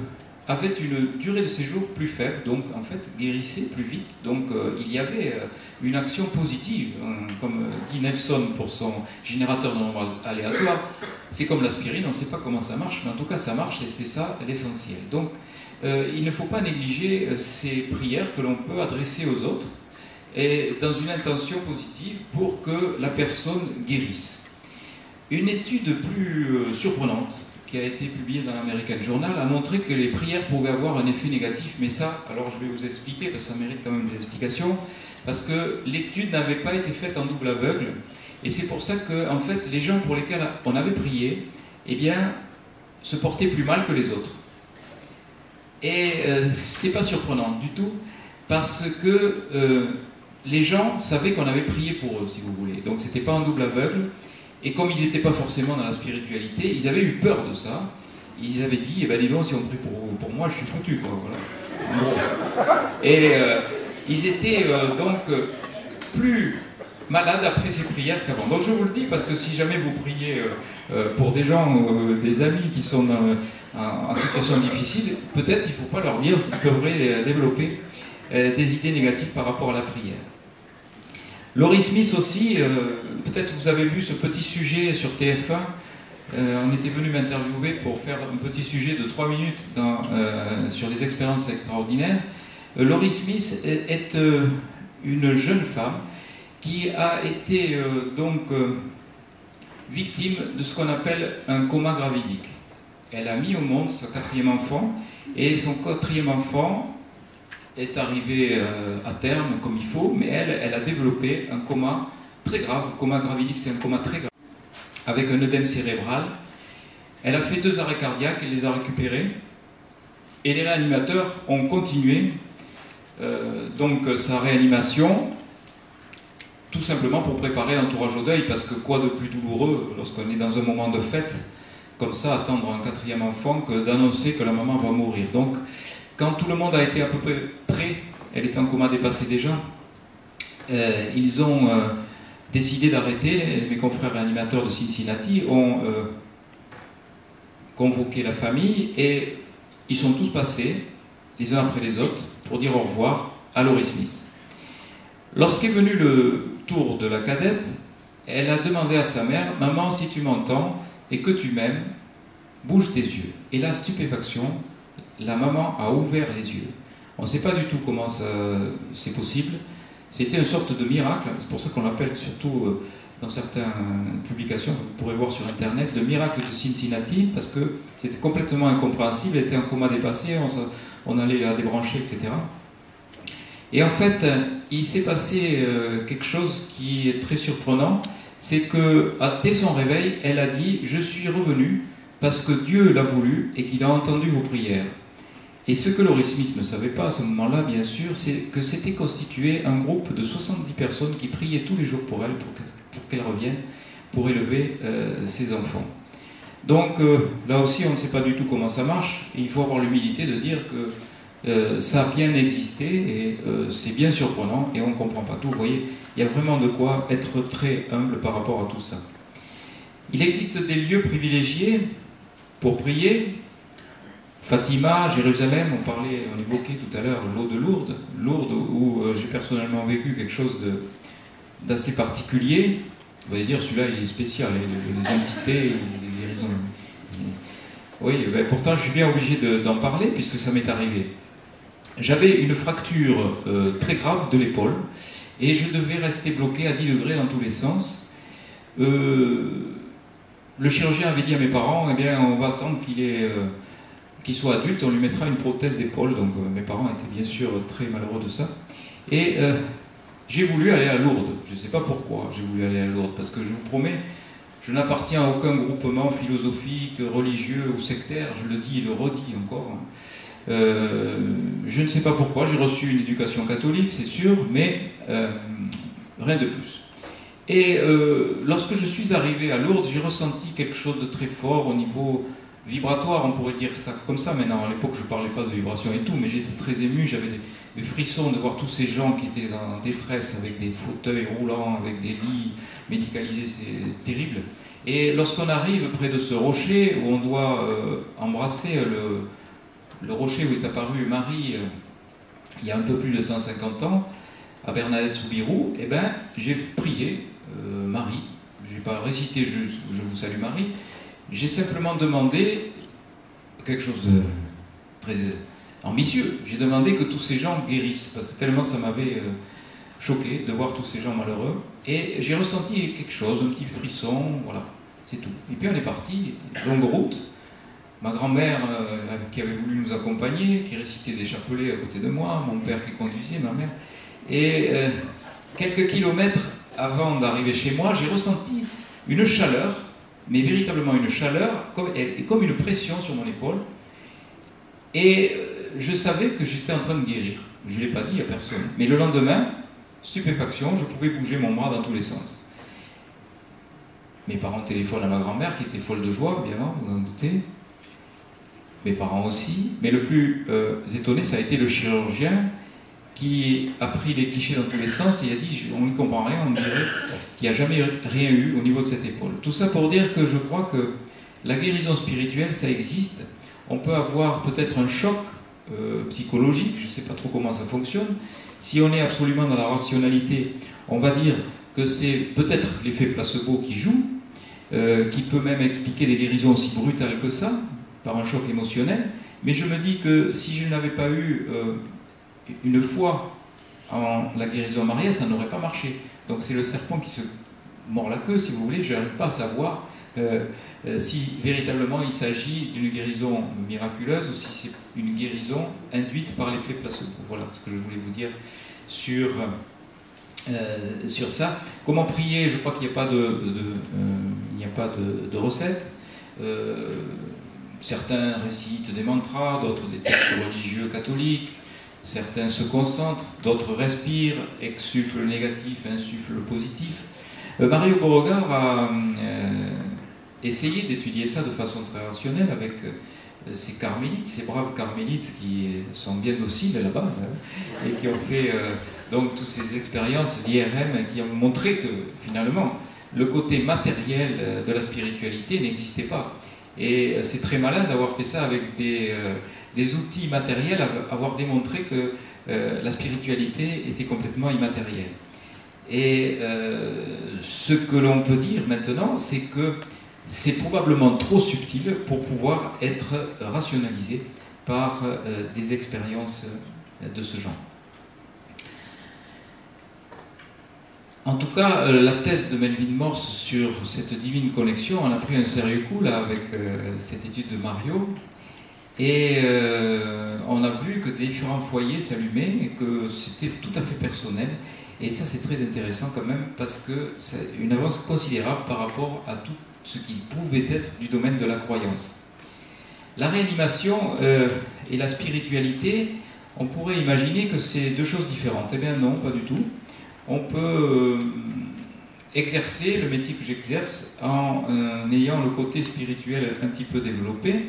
avait une durée de séjour plus faible, donc en fait guérissait plus vite. Donc il y avait une action positive, comme dit Nelson pour son générateur de nombres aléatoires. C'est comme l'aspirine, on ne sait pas comment ça marche, mais en tout cas ça marche et c'est ça l'essentiel. Donc il ne faut pas négliger ces prières que l'on peut adresser aux autres et dans une intention positive pour que la personne guérisse. Une étude plus surprenante qui a été publiée dans l'American Journal a montré que les prières pouvaient avoir un effet négatif, mais ça, alors je vais vous expliquer, parce que ça mérite quand même des explications, parce que l'étude n'avait pas été faite en double aveugle, et c'est pour ça que, en fait, les gens pour lesquels on avait prié, eh bien, se portaient plus mal que les autres. Et c'est pas surprenant du tout, parce que les gens savaient qu'on avait prié pour eux, si vous voulez. Donc c'était pas un double aveugle. Et comme ils n'étaient pas forcément dans la spiritualité, ils avaient eu peur de ça. Ils avaient dit, eh ben dis donc, si on prie pour moi, je suis foutu, quoi. Voilà. Bon. Et ils étaient donc plus malades après ces prières qu'avant. Donc je vous le dis, parce que si jamais vous priez pour des gens, des amis qui sont en situation difficile, peut-être il ne faut pas leur dire qu'ils devraient développer des idées négatives par rapport à la prière. Laurie Smith aussi, peut-être vous avez vu ce petit sujet sur TF1, on était venu m'interviewer pour faire un petit sujet de 3 minutes sur les expériences extraordinaires. Laurie Smith est une jeune femme qui a été victime de ce qu'on appelle un coma gravidique. Elle a mis au monde son 4e enfant, et son 4e enfant est arrivé à terme comme il faut, mais elle a développé un coma très grave. Le coma gravidique, c'est un coma très grave, avec un œdème cérébral. Elle a fait 2 arrêts cardiaques, elle les a récupérés, et les réanimateurs ont continué donc sa réanimation, tout simplement pour préparer l'entourage au deuil, parce que quoi de plus douloureux lorsqu'on est dans un moment de fête, comme ça, attendre un 4e enfant, que d'annoncer que la maman va mourir. Donc, quand tout le monde a été à peu près prêt, elle était en coma dépassé déjà, ils ont décidé d'arrêter. Mes confrères réanimateurs de Cincinnati ont convoqué la famille et ils sont tous passés, les uns après les autres, pour dire au revoir à Laurie Smith. Lorsqu'est venu le tour de la cadette, elle a demandé à sa mère, « Maman, si tu m'entends et que tu m'aimes, bouge tes yeux. » Et la stupéfaction, la maman a ouvert les yeux. On ne sait pas du tout comment c'est possible. C'était une sorte de miracle. C'est pour ça qu'on l'appelle surtout dans certaines publications, vous pourrez voir sur Internet, le miracle de Cincinnati, parce que c'était complètement incompréhensible. Elle était en coma dépassé, on allait la débrancher, etc. Et en fait, il s'est passé quelque chose qui est très surprenant. C'est que, dès son réveil, elle a dit « Je suis revenue parce que Dieu l'a voulu et qu'il a entendu vos prières. » Et ce que Laurie Smith ne savait pas à ce moment-là, bien sûr, c'est que s'était constitué un groupe de 70 personnes qui priaient tous les jours pour elle, pour qu'elle revienne, pour élever ses enfants. Donc là aussi, on ne sait pas du tout comment ça marche, et il faut avoir l'humilité de dire que ça a bien existé, et c'est bien surprenant, et on ne comprend pas tout. Vous voyez, il y a vraiment de quoi être très humble par rapport à tout ça. Il existe des lieux privilégiés pour prier. Fatima, Jérusalem, on évoquait tout à l'heure l'eau de Lourdes, Lourdes où j'ai personnellement vécu quelque chose d'assez particulier. Vous allez dire, celui-là il est spécial, les entités, les raisons. Oui, ben pourtant je suis bien obligé d'en parler puisque ça m'est arrivé. J'avais une fracture très grave de l'épaule et je devais rester bloqué à 10 degrés dans tous les sens. Le chirurgien avait dit à mes parents, eh bien on va attendre qu'il soit adulte, on lui mettra une prothèse d'épaule. Donc mes parents étaient bien sûr très malheureux de ça. Et j'ai voulu aller à Lourdes. Je ne sais pas pourquoi j'ai voulu aller à Lourdes, parce que je vous promets, je n'appartiens à aucun groupement philosophique, religieux ou sectaire, je le dis et le redis encore. Je ne sais pas pourquoi, j'ai reçu une éducation catholique, c'est sûr, mais rien de plus. Et lorsque je suis arrivé à Lourdes, j'ai ressenti quelque chose de très fort au niveau vibratoire, on pourrait dire ça comme ça maintenant. À l'époque, je ne parlais pas de vibration et tout, mais j'étais très ému, j'avais des frissons de voir tous ces gens qui étaient en détresse, avec des fauteuils roulants, avec des lits médicalisés, c'est terrible. Et lorsqu'on arrive près de ce rocher, où on doit embrasser le rocher où est apparue Marie il y a un peu plus de 150 ans, à Bernadette-Soubirous, eh ben, j'ai prié Marie. Je n'ai pas récité juste « Je vous salue Marie », j'ai simplement demandé quelque chose de très ambitieux. J'ai demandé que tous ces gens guérissent, parce que tellement ça m'avait choqué de voir tous ces gens malheureux. Et j'ai ressenti quelque chose, un petit frisson, voilà, c'est tout. Et puis on est parti, longue route. Ma grand-mère qui avait voulu nous accompagner, qui récitait des chapelets à côté de moi, mon père qui conduisait, ma mère. Et quelques kilomètres avant d'arriver chez moi, j'ai ressenti une chaleur, mais véritablement une chaleur, comme une pression sur mon épaule. Et je savais que j'étais en train de guérir. Je ne l'ai pas dit à personne. Mais le lendemain, stupéfaction, je pouvais bouger mon bras dans tous les sens. Mes parents téléphonent à ma grand-mère, qui était folle de joie, évidemment, vous en doutez. Mes parents aussi. Mais le plus étonné, ça a été le chirurgien, qui a pris les clichés dans tous les sens et a dit on ne comprend rien, on dirait qu'il n'y a jamais rien eu au niveau de cette épaule. Tout ça pour dire que je crois que la guérison spirituelle, ça existe. On peut avoir peut-être un choc psychologique, je ne sais pas trop comment ça fonctionne. Si on est absolument dans la rationalité, on va dire que c'est peut-être l'effet placebo qui joue, qui peut même expliquer des guérisons aussi brutales que ça, par un choc émotionnel. Mais je me dis que si je n'avais pas eu une foi en la guérison mariale, ça n'aurait pas marché. Donc c'est le serpent qui se mord la queue, si vous voulez. Je n'arrive pas à savoir si véritablement il s'agit d'une guérison miraculeuse ou si c'est une guérison induite par l'effet placebo. Voilà ce que je voulais vous dire sur ça. Comment prier? Je crois qu'il n'y a pas de recette. Certains récitent des mantras, d'autres des textes religieux catholiques. Certains se concentrent, d'autres respirent, exsufflent le négatif, insufflent le positif. Mario Beauregard a essayé d'étudier ça de façon très rationnelle avec ces carmélites, ces braves carmélites qui sont bien dociles là-bas et qui ont fait donc toutes ces expériences d'IRM qui ont montré que finalement le côté matériel de la spiritualité n'existait pas. Et c'est très malin d'avoir fait ça avec des outils matériels, avoir démontré que la spiritualité était complètement immatérielle. Et ce que l'on peut dire maintenant, c'est que c'est probablement trop subtil pour pouvoir être rationalisé par des expériences de ce genre. En tout cas, la thèse de Melvin Morse sur cette divine connexion, on a pris un sérieux coup là avec cette étude de Mario. Et on a vu que différents foyers s'allumaient et que c'était tout à fait personnel. Et ça, c'est très intéressant quand même parce que c'est une avance considérable par rapport à tout ce qui pouvait être du domaine de la croyance. La réanimation et la spiritualité, on pourrait imaginer que c'est deux choses différentes. Eh bien non, pas du tout. On peut exercer le métier que j'exerce en ayant le côté spirituel un petit peu développé.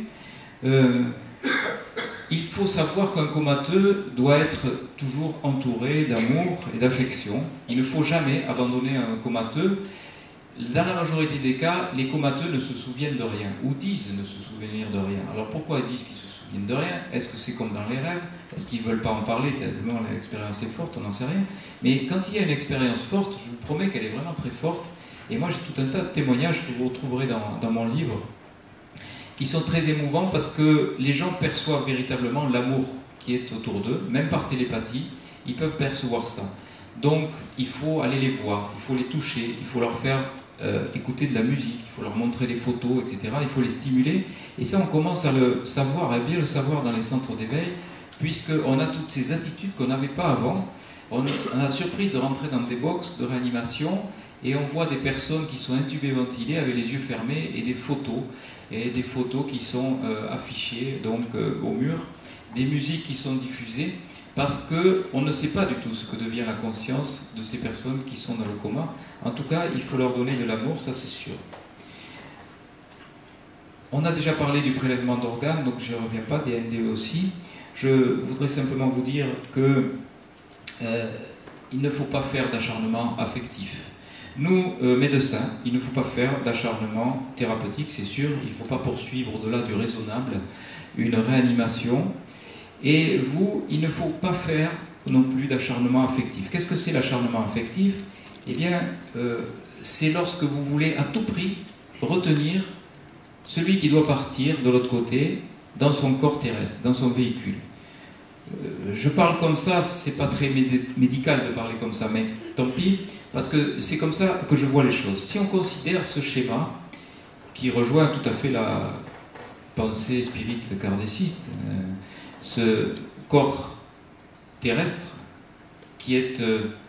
Il faut savoir qu'un comateux doit être toujours entouré d'amour et d'affection. Il ne faut jamais abandonner un comateux. Dans la majorité des cas, les comateux ne se souviennent de rien, ou disent ne se souvenir de rien. Alors pourquoi ils disent qu'ils se souviennent de rien? Est-ce que c'est comme dans les rêves? Est-ce qu'ils ne veulent pas en parler tellement l'expérience est forte? On n'en sait rien. Mais quand il y a une expérience forte, je vous promets qu'elle est vraiment très forte. Et moi j'ai tout un tas de témoignages que vous retrouverez dans mon livre, qui sont très émouvants parce que les gens perçoivent véritablement l'amour qui est autour d'eux, même par télépathie, ils peuvent percevoir ça. Donc il faut aller les voir, il faut les toucher, il faut leur faire écouter de la musique, il faut leur montrer des photos, etc. Il faut les stimuler. Et ça, on commence à le savoir, à bien le savoir dans les centres d'éveil, puisqu'on a toutes ces attitudes qu'on n'avait pas avant. On a la surprise de rentrer dans des box de réanimation et on voit des personnes qui sont intubées, ventilées, avec les yeux fermés et des photos qui sont affichées donc, au mur, des musiques qui sont diffusées, parce qu'on ne sait pas du tout ce que devient la conscience de ces personnes qui sont dans le coma. En tout cas, il faut leur donner de l'amour, ça c'est sûr. On a déjà parlé du prélèvement d'organes, donc je ne reviens pas, des NDE aussi. Je voudrais simplement vous dire que il ne faut pas faire d'acharnement affectif. Nous, médecins, il ne faut pas faire d'acharnement thérapeutique, c'est sûr. Il ne faut pas poursuivre au-delà du raisonnable une réanimation. Et vous, il ne faut pas faire non plus d'acharnement affectif. Qu'est-ce que c'est l'acharnement affectif? Eh bien, c'est lorsque vous voulez à tout prix retenir celui qui doit partir de l'autre côté dans son corps terrestre, dans son véhicule. Je parle comme ça, c'est pas très médical de parler comme ça, mais tant pis, parce que c'est comme ça que je vois les choses. Si on considère ce schéma, qui rejoint tout à fait la pensée spirit kardéciste, ce corps terrestre qui est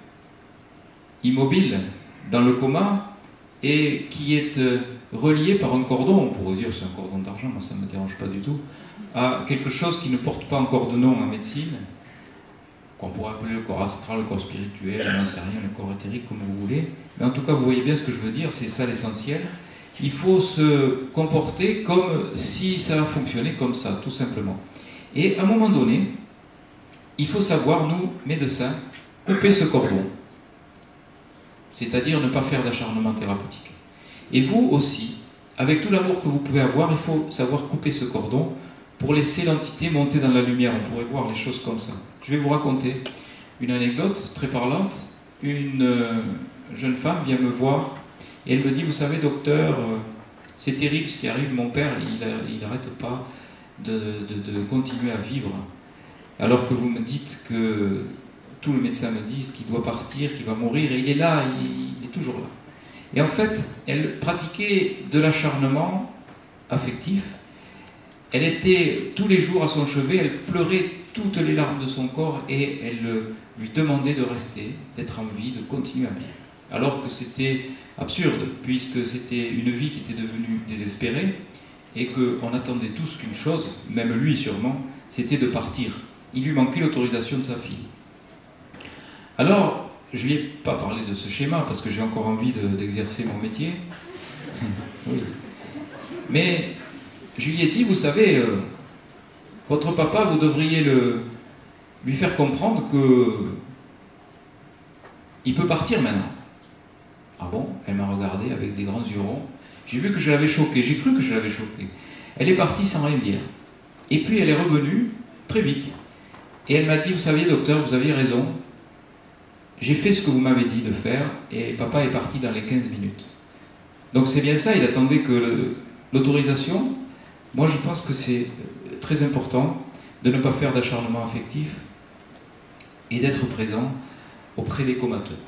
immobile dans le coma et qui est relié par un cordon, on pourrait dire c'est un cordon d'argent, moi ça ne me dérange pas du tout, à quelque chose qui ne porte pas encore de nom en médecine, qu'on pourrait appeler le corps astral, le corps spirituel, j'en sais rien, le corps éthérique, comme vous voulez. Mais en tout cas, vous voyez bien ce que je veux dire, c'est ça l'essentiel. Il faut se comporter comme si ça fonctionnait comme ça, tout simplement. Et à un moment donné, il faut savoir, nous, médecins, couper ce cordon. C'est-à-dire ne pas faire d'acharnement thérapeutique. Et vous aussi, avec tout l'amour que vous pouvez avoir, il faut savoir couper ce cordon pour laisser l'entité monter dans la lumière. On pourrait voir les choses comme ça. Je vais vous raconter une anecdote très parlante. Une jeune femme vient me voir et elle me dit, vous savez docteur, c'est terrible ce qui arrive, mon père il n'arrête pas de continuer à vivre. Alors que vous me dites que tous les médecins me disent qu'il doit partir, qu'il va mourir, et il est là, il est toujours là. Et en fait, elle pratiquait de l'acharnement affectif. Elle était tous les jours à son chevet, elle pleurait toutes les larmes de son corps et elle lui demandait de rester, d'être en vie, de continuer à vivre. Alors que c'était absurde, puisque c'était une vie qui était devenue désespérée et qu'on attendait tous qu'une chose, même lui sûrement, c'était de partir. Il lui manquait l'autorisation de sa fille. Alors, je ne lui ai pas parlé de ce schéma parce que j'ai encore envie d'exercer mon métier. Oui. Mais je lui ai dit, vous savez, votre papa, vous devriez lui faire comprendre qu'il peut partir maintenant. Ah bon? Elle m'a regardé avec des grands yeux ronds. J'ai vu que je l'avais choquée, j'ai cru que je l'avais choquée. Elle est partie sans rien dire. Et puis elle est revenue très vite. Et elle m'a dit, vous saviez docteur, vous aviez raison. J'ai fait ce que vous m'avez dit de faire et papa est parti dans les 15 minutes. Donc c'est bien ça, il attendait que l'autorisation. Moi je pense que c'est très important de ne pas faire d'acharnement affectif et d'être présent auprès des comateux.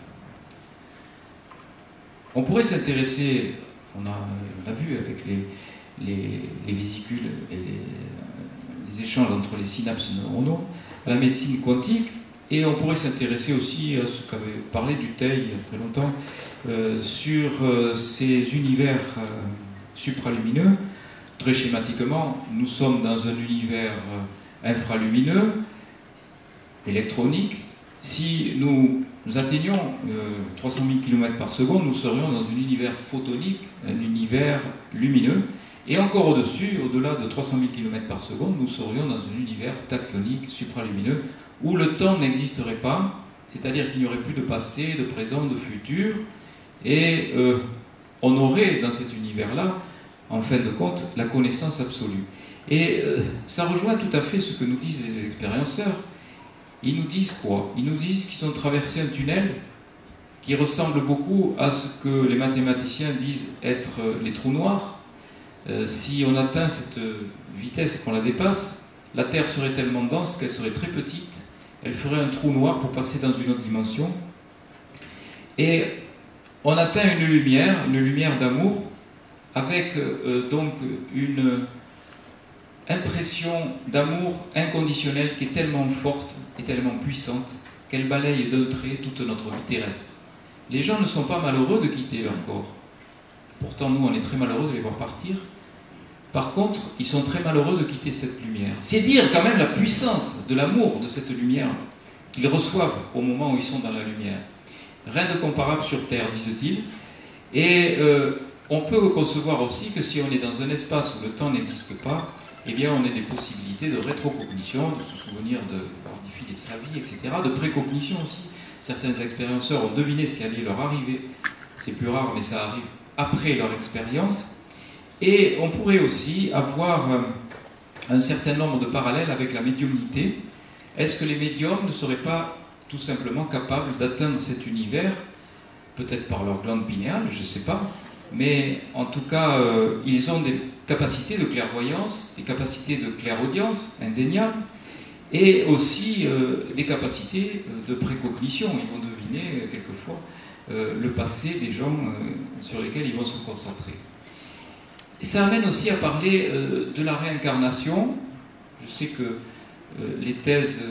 On pourrait s'intéresser, on a vu avec les vésicules et les échanges entre les synapses neuronaux, à la médecine quantique. Et on pourrait s'intéresser aussi à ce qu'avait parlé Dutheil il y a très longtemps, sur ces univers supralumineux. Très schématiquement, nous sommes dans un univers infralumineux, électronique. Si nous atteignions 300 000 km par seconde, nous serions dans un univers photonique, un univers lumineux. Et encore au-dessus, au-delà de 300 000 km par seconde, nous serions dans un univers tachyonique, supralumineux, où le temps n'existerait pas, c'est-à-dire qu'il n'y aurait plus de passé, de présent, de futur, et on aurait dans cet univers-là, en fin de compte, la connaissance absolue. Et ça rejoint tout à fait ce que nous disent les expérienceurs. Ils nous disent quoi? Ils nous disent qu'ils ont traversé un tunnel qui ressemble beaucoup à ce que les mathématiciens disent être les trous noirs. Si on atteint cette vitesse et qu'on la dépasse, la Terre serait tellement dense qu'elle serait très petite, elle ferait un trou noir pour passer dans une autre dimension. Et on atteint une lumière d'amour, avec donc une impression d'amour inconditionnel qui est tellement forte et tellement puissante qu'elle balaye d'un trait toute notre vie terrestre. Les gens ne sont pas malheureux de quitter leur corps. Pourtant, nous, on est très malheureux de les voir partir. Par contre, ils sont très malheureux de quitter cette lumière. C'est dire quand même la puissance de l'amour de cette lumière qu'ils reçoivent au moment où ils sont dans la lumière. Rien de comparable sur Terre, disent-ils. Et on peut concevoir aussi que si on est dans un espace où le temps n'existe pas, eh bien on a des possibilités de rétrocognition, de se souvenir de défilé de sa vie, etc., de précognition aussi. Certains expérienceurs ont deviné ce qui allait leur arriver c'est plus rare, mais ça arrive après leur expérience. Et on pourrait aussi avoir un certain nombre de parallèles avec la médiumnité. Est-ce que les médiums ne seraient pas tout simplement capables d'atteindre cet univers, peut-être par leur glande pinéale, je ne sais pas, mais en tout cas, ils ont des capacités de clairvoyance, des capacités de clairaudience indéniables, et aussi des capacités de précognition. Ils vont deviner quelquefois le passé des gens sur lesquels ils vont se concentrer. Et ça amène aussi à parler de la réincarnation. Je sais que les thèses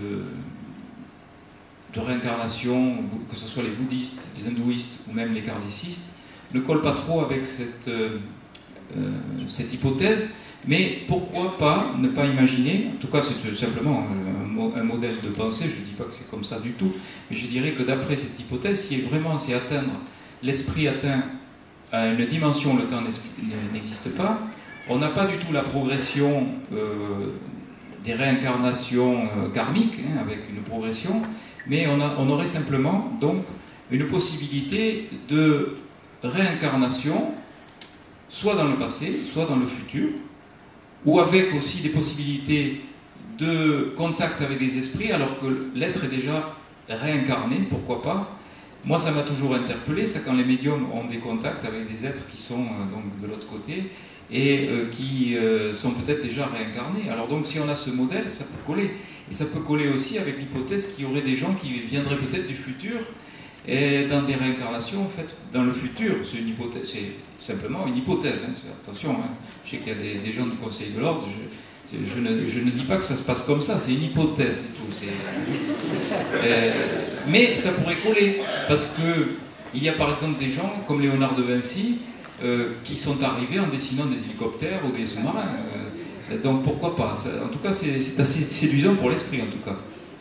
de réincarnation, que ce soit les bouddhistes, les hindouistes ou même les kardécistes, ne collent pas trop avec cette hypothèse, mais pourquoi pas ne pas imaginer, en tout cas c'est simplement un modèle de pensée, je ne dis pas que c'est comme ça du tout, mais je dirais que d'après cette hypothèse, si vraiment c'est atteindre, l'esprit atteint à une dimension où le temps n'existe pas, on n'a pas du tout la progression des réincarnations karmiques, hein, avec une progression, mais on aurait simplement donc une possibilité de réincarnation, soit dans le passé, soit dans le futur, ou avec aussi des possibilités de contact avec des esprits, alors que l'être est déjà réincarné, pourquoi pas. Moi, ça m'a toujours interpellé, c'est quand les médiums ont des contacts avec des êtres qui sont donc de l'autre côté, et qui sont peut-être déjà réincarnés. Alors donc, si on a ce modèle, ça peut coller. Et ça peut coller aussi avec l'hypothèse qu'il y aurait des gens qui viendraient peut-être du futur, et dans des réincarnations, en fait, dans le futur. C'est une hypothèse, c'est simplement une hypothèse, hein, attention, hein. Je sais qu'il y a des gens du Conseil de l'Ordre, je ne dis pas que ça se passe comme ça, c'est une hypothèse, c'est tout. Mais ça pourrait coller, parce qu'il y a par exemple des gens, comme Léonard de Vinci, qui sont arrivés en dessinant des hélicoptères ou des sous-marins. Donc pourquoi pas, en tout cas c'est assez séduisant pour l'esprit en tout cas.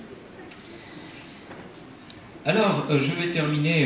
Alors je vais terminer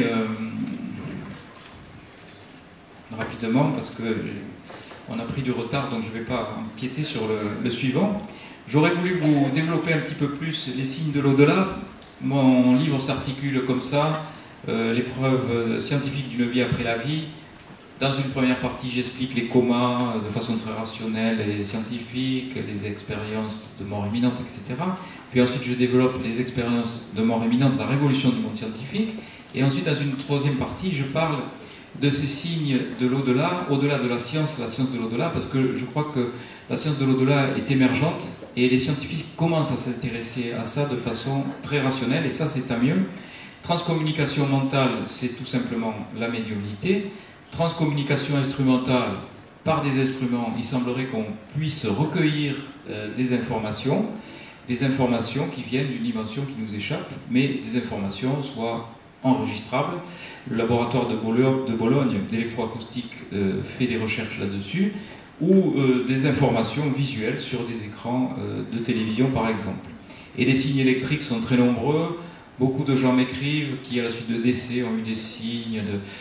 rapidement parce que on a pris du retard, donc je ne vais pas empiéter sur le suivant. J'aurais voulu vous développer un petit peu plus les signes de l'au-delà. Mon livre s'articule comme ça, les preuves scientifiques d'une vie après la vie. Dans une première partie, j'explique les comas de façon très rationnelle et scientifique, les expériences de mort imminente, etc. Puis ensuite, je développe les expériences de mort imminente, la révolution du monde scientifique. Et ensuite, dans une troisième partie, je parle de ces signes de l'au-delà, au-delà de la science de l'au-delà, parce que je crois que la science de l'au-delà est émergente et les scientifiques commencent à s'intéresser à ça de façon très rationnelle, et ça, c'est tant mieux. Transcommunication mentale, c'est tout simplement la médiumnité. Transcommunication instrumentale, par des instruments, il semblerait qu'on puisse recueillir des informations qui viennent d'une dimension qui nous échappe, mais des informations soit enregistrables. Le laboratoire de Bologne d'électroacoustique fait des recherches là-dessus, ou des informations visuelles sur des écrans de télévision par exemple. Et les signes électriques sont très nombreux. Beaucoup de gens m'écrivent qui, à la suite de décès, ont eu des signes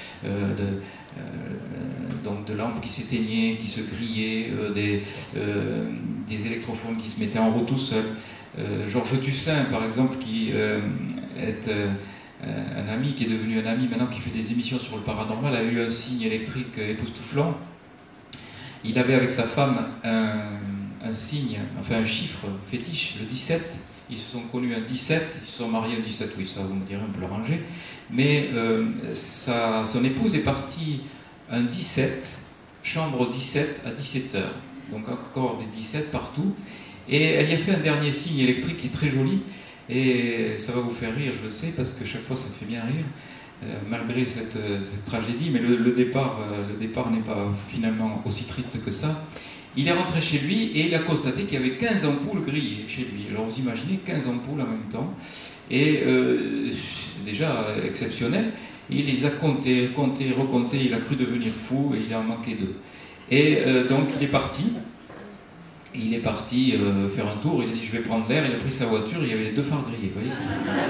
donc de lampes qui s'éteignaient, qui se grillaient, des électrophones qui se mettaient en route tout seuls. Georges Tussin, par exemple, qui est un ami, qui est devenu un ami maintenant, qui fait des émissions sur le paranormal, a eu un signe électrique époustouflant. Il avait avec sa femme un signe, enfin un chiffre fétiche, le 17. Ils se sont connus un 17, ils se sont mariés un 17, oui, ça vous me direz, on peut le ranger. Mais son épouse est partie un 17, chambre 17 à 17h. Donc encore des 17 partout. Et elle y a fait un dernier signe électrique qui est très joli. Et ça va vous faire rire, je le sais, parce que chaque fois ça fait bien rire, malgré cette tragédie. Mais le départ n'est pas finalement aussi triste que ça. Il est rentré chez lui et il a constaté qu'il y avait 15 ampoules grillées chez lui. Alors vous imaginez 15 ampoules en même temps. Et c'est déjà exceptionnel. Il les a comptées, recomptées, il a cru devenir fou et il en manquait 2. Et donc il est parti. Il est parti faire un tour, il a dit je vais prendre l'air, il a pris sa voiture, il y avait les 2 phares grillés. Vous voyez,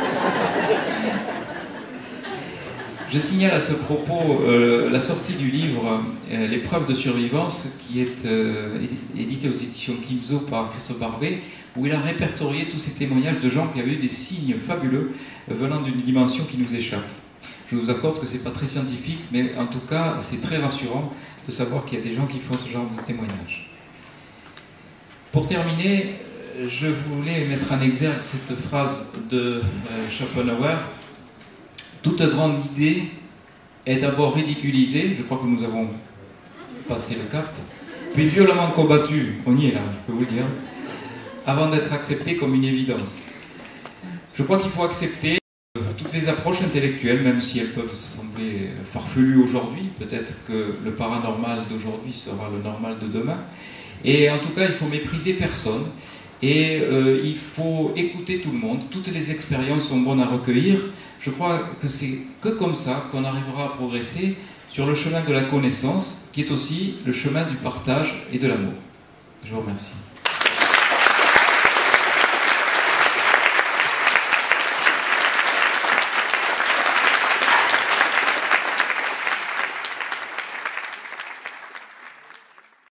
je signale à ce propos la sortie du livre L'épreuve de survivance, qui est édité aux éditions Kimzo par Christophe Barbet, où il a répertorié tous ces témoignages de gens qui avaient eu des signes fabuleux venant d'une dimension qui nous échappe. Je vous accorde que ce n'est pas très scientifique, mais en tout cas, c'est très rassurant de savoir qu'il y a des gens qui font ce genre de témoignage. Pour terminer, je voulais mettre en exergue cette phrase de Schopenhauer. Toute grande idée est d'abord ridiculisée, je crois que nous avons passé le cap, puis violemment combattue, on y est là, je peux vous le dire, avant d'être acceptée comme une évidence. Je crois qu'il faut accepter toutes les approches intellectuelles, même si elles peuvent sembler farfelues aujourd'hui, peut-être que le paranormal d'aujourd'hui sera le normal de demain, et en tout cas il faut mépriser personne, et il faut écouter tout le monde, toutes les expériences sont bonnes à recueillir. Je crois que c'est que comme ça qu'on arrivera à progresser sur le chemin de la connaissance, qui est aussi le chemin du partage et de l'amour. Je vous remercie.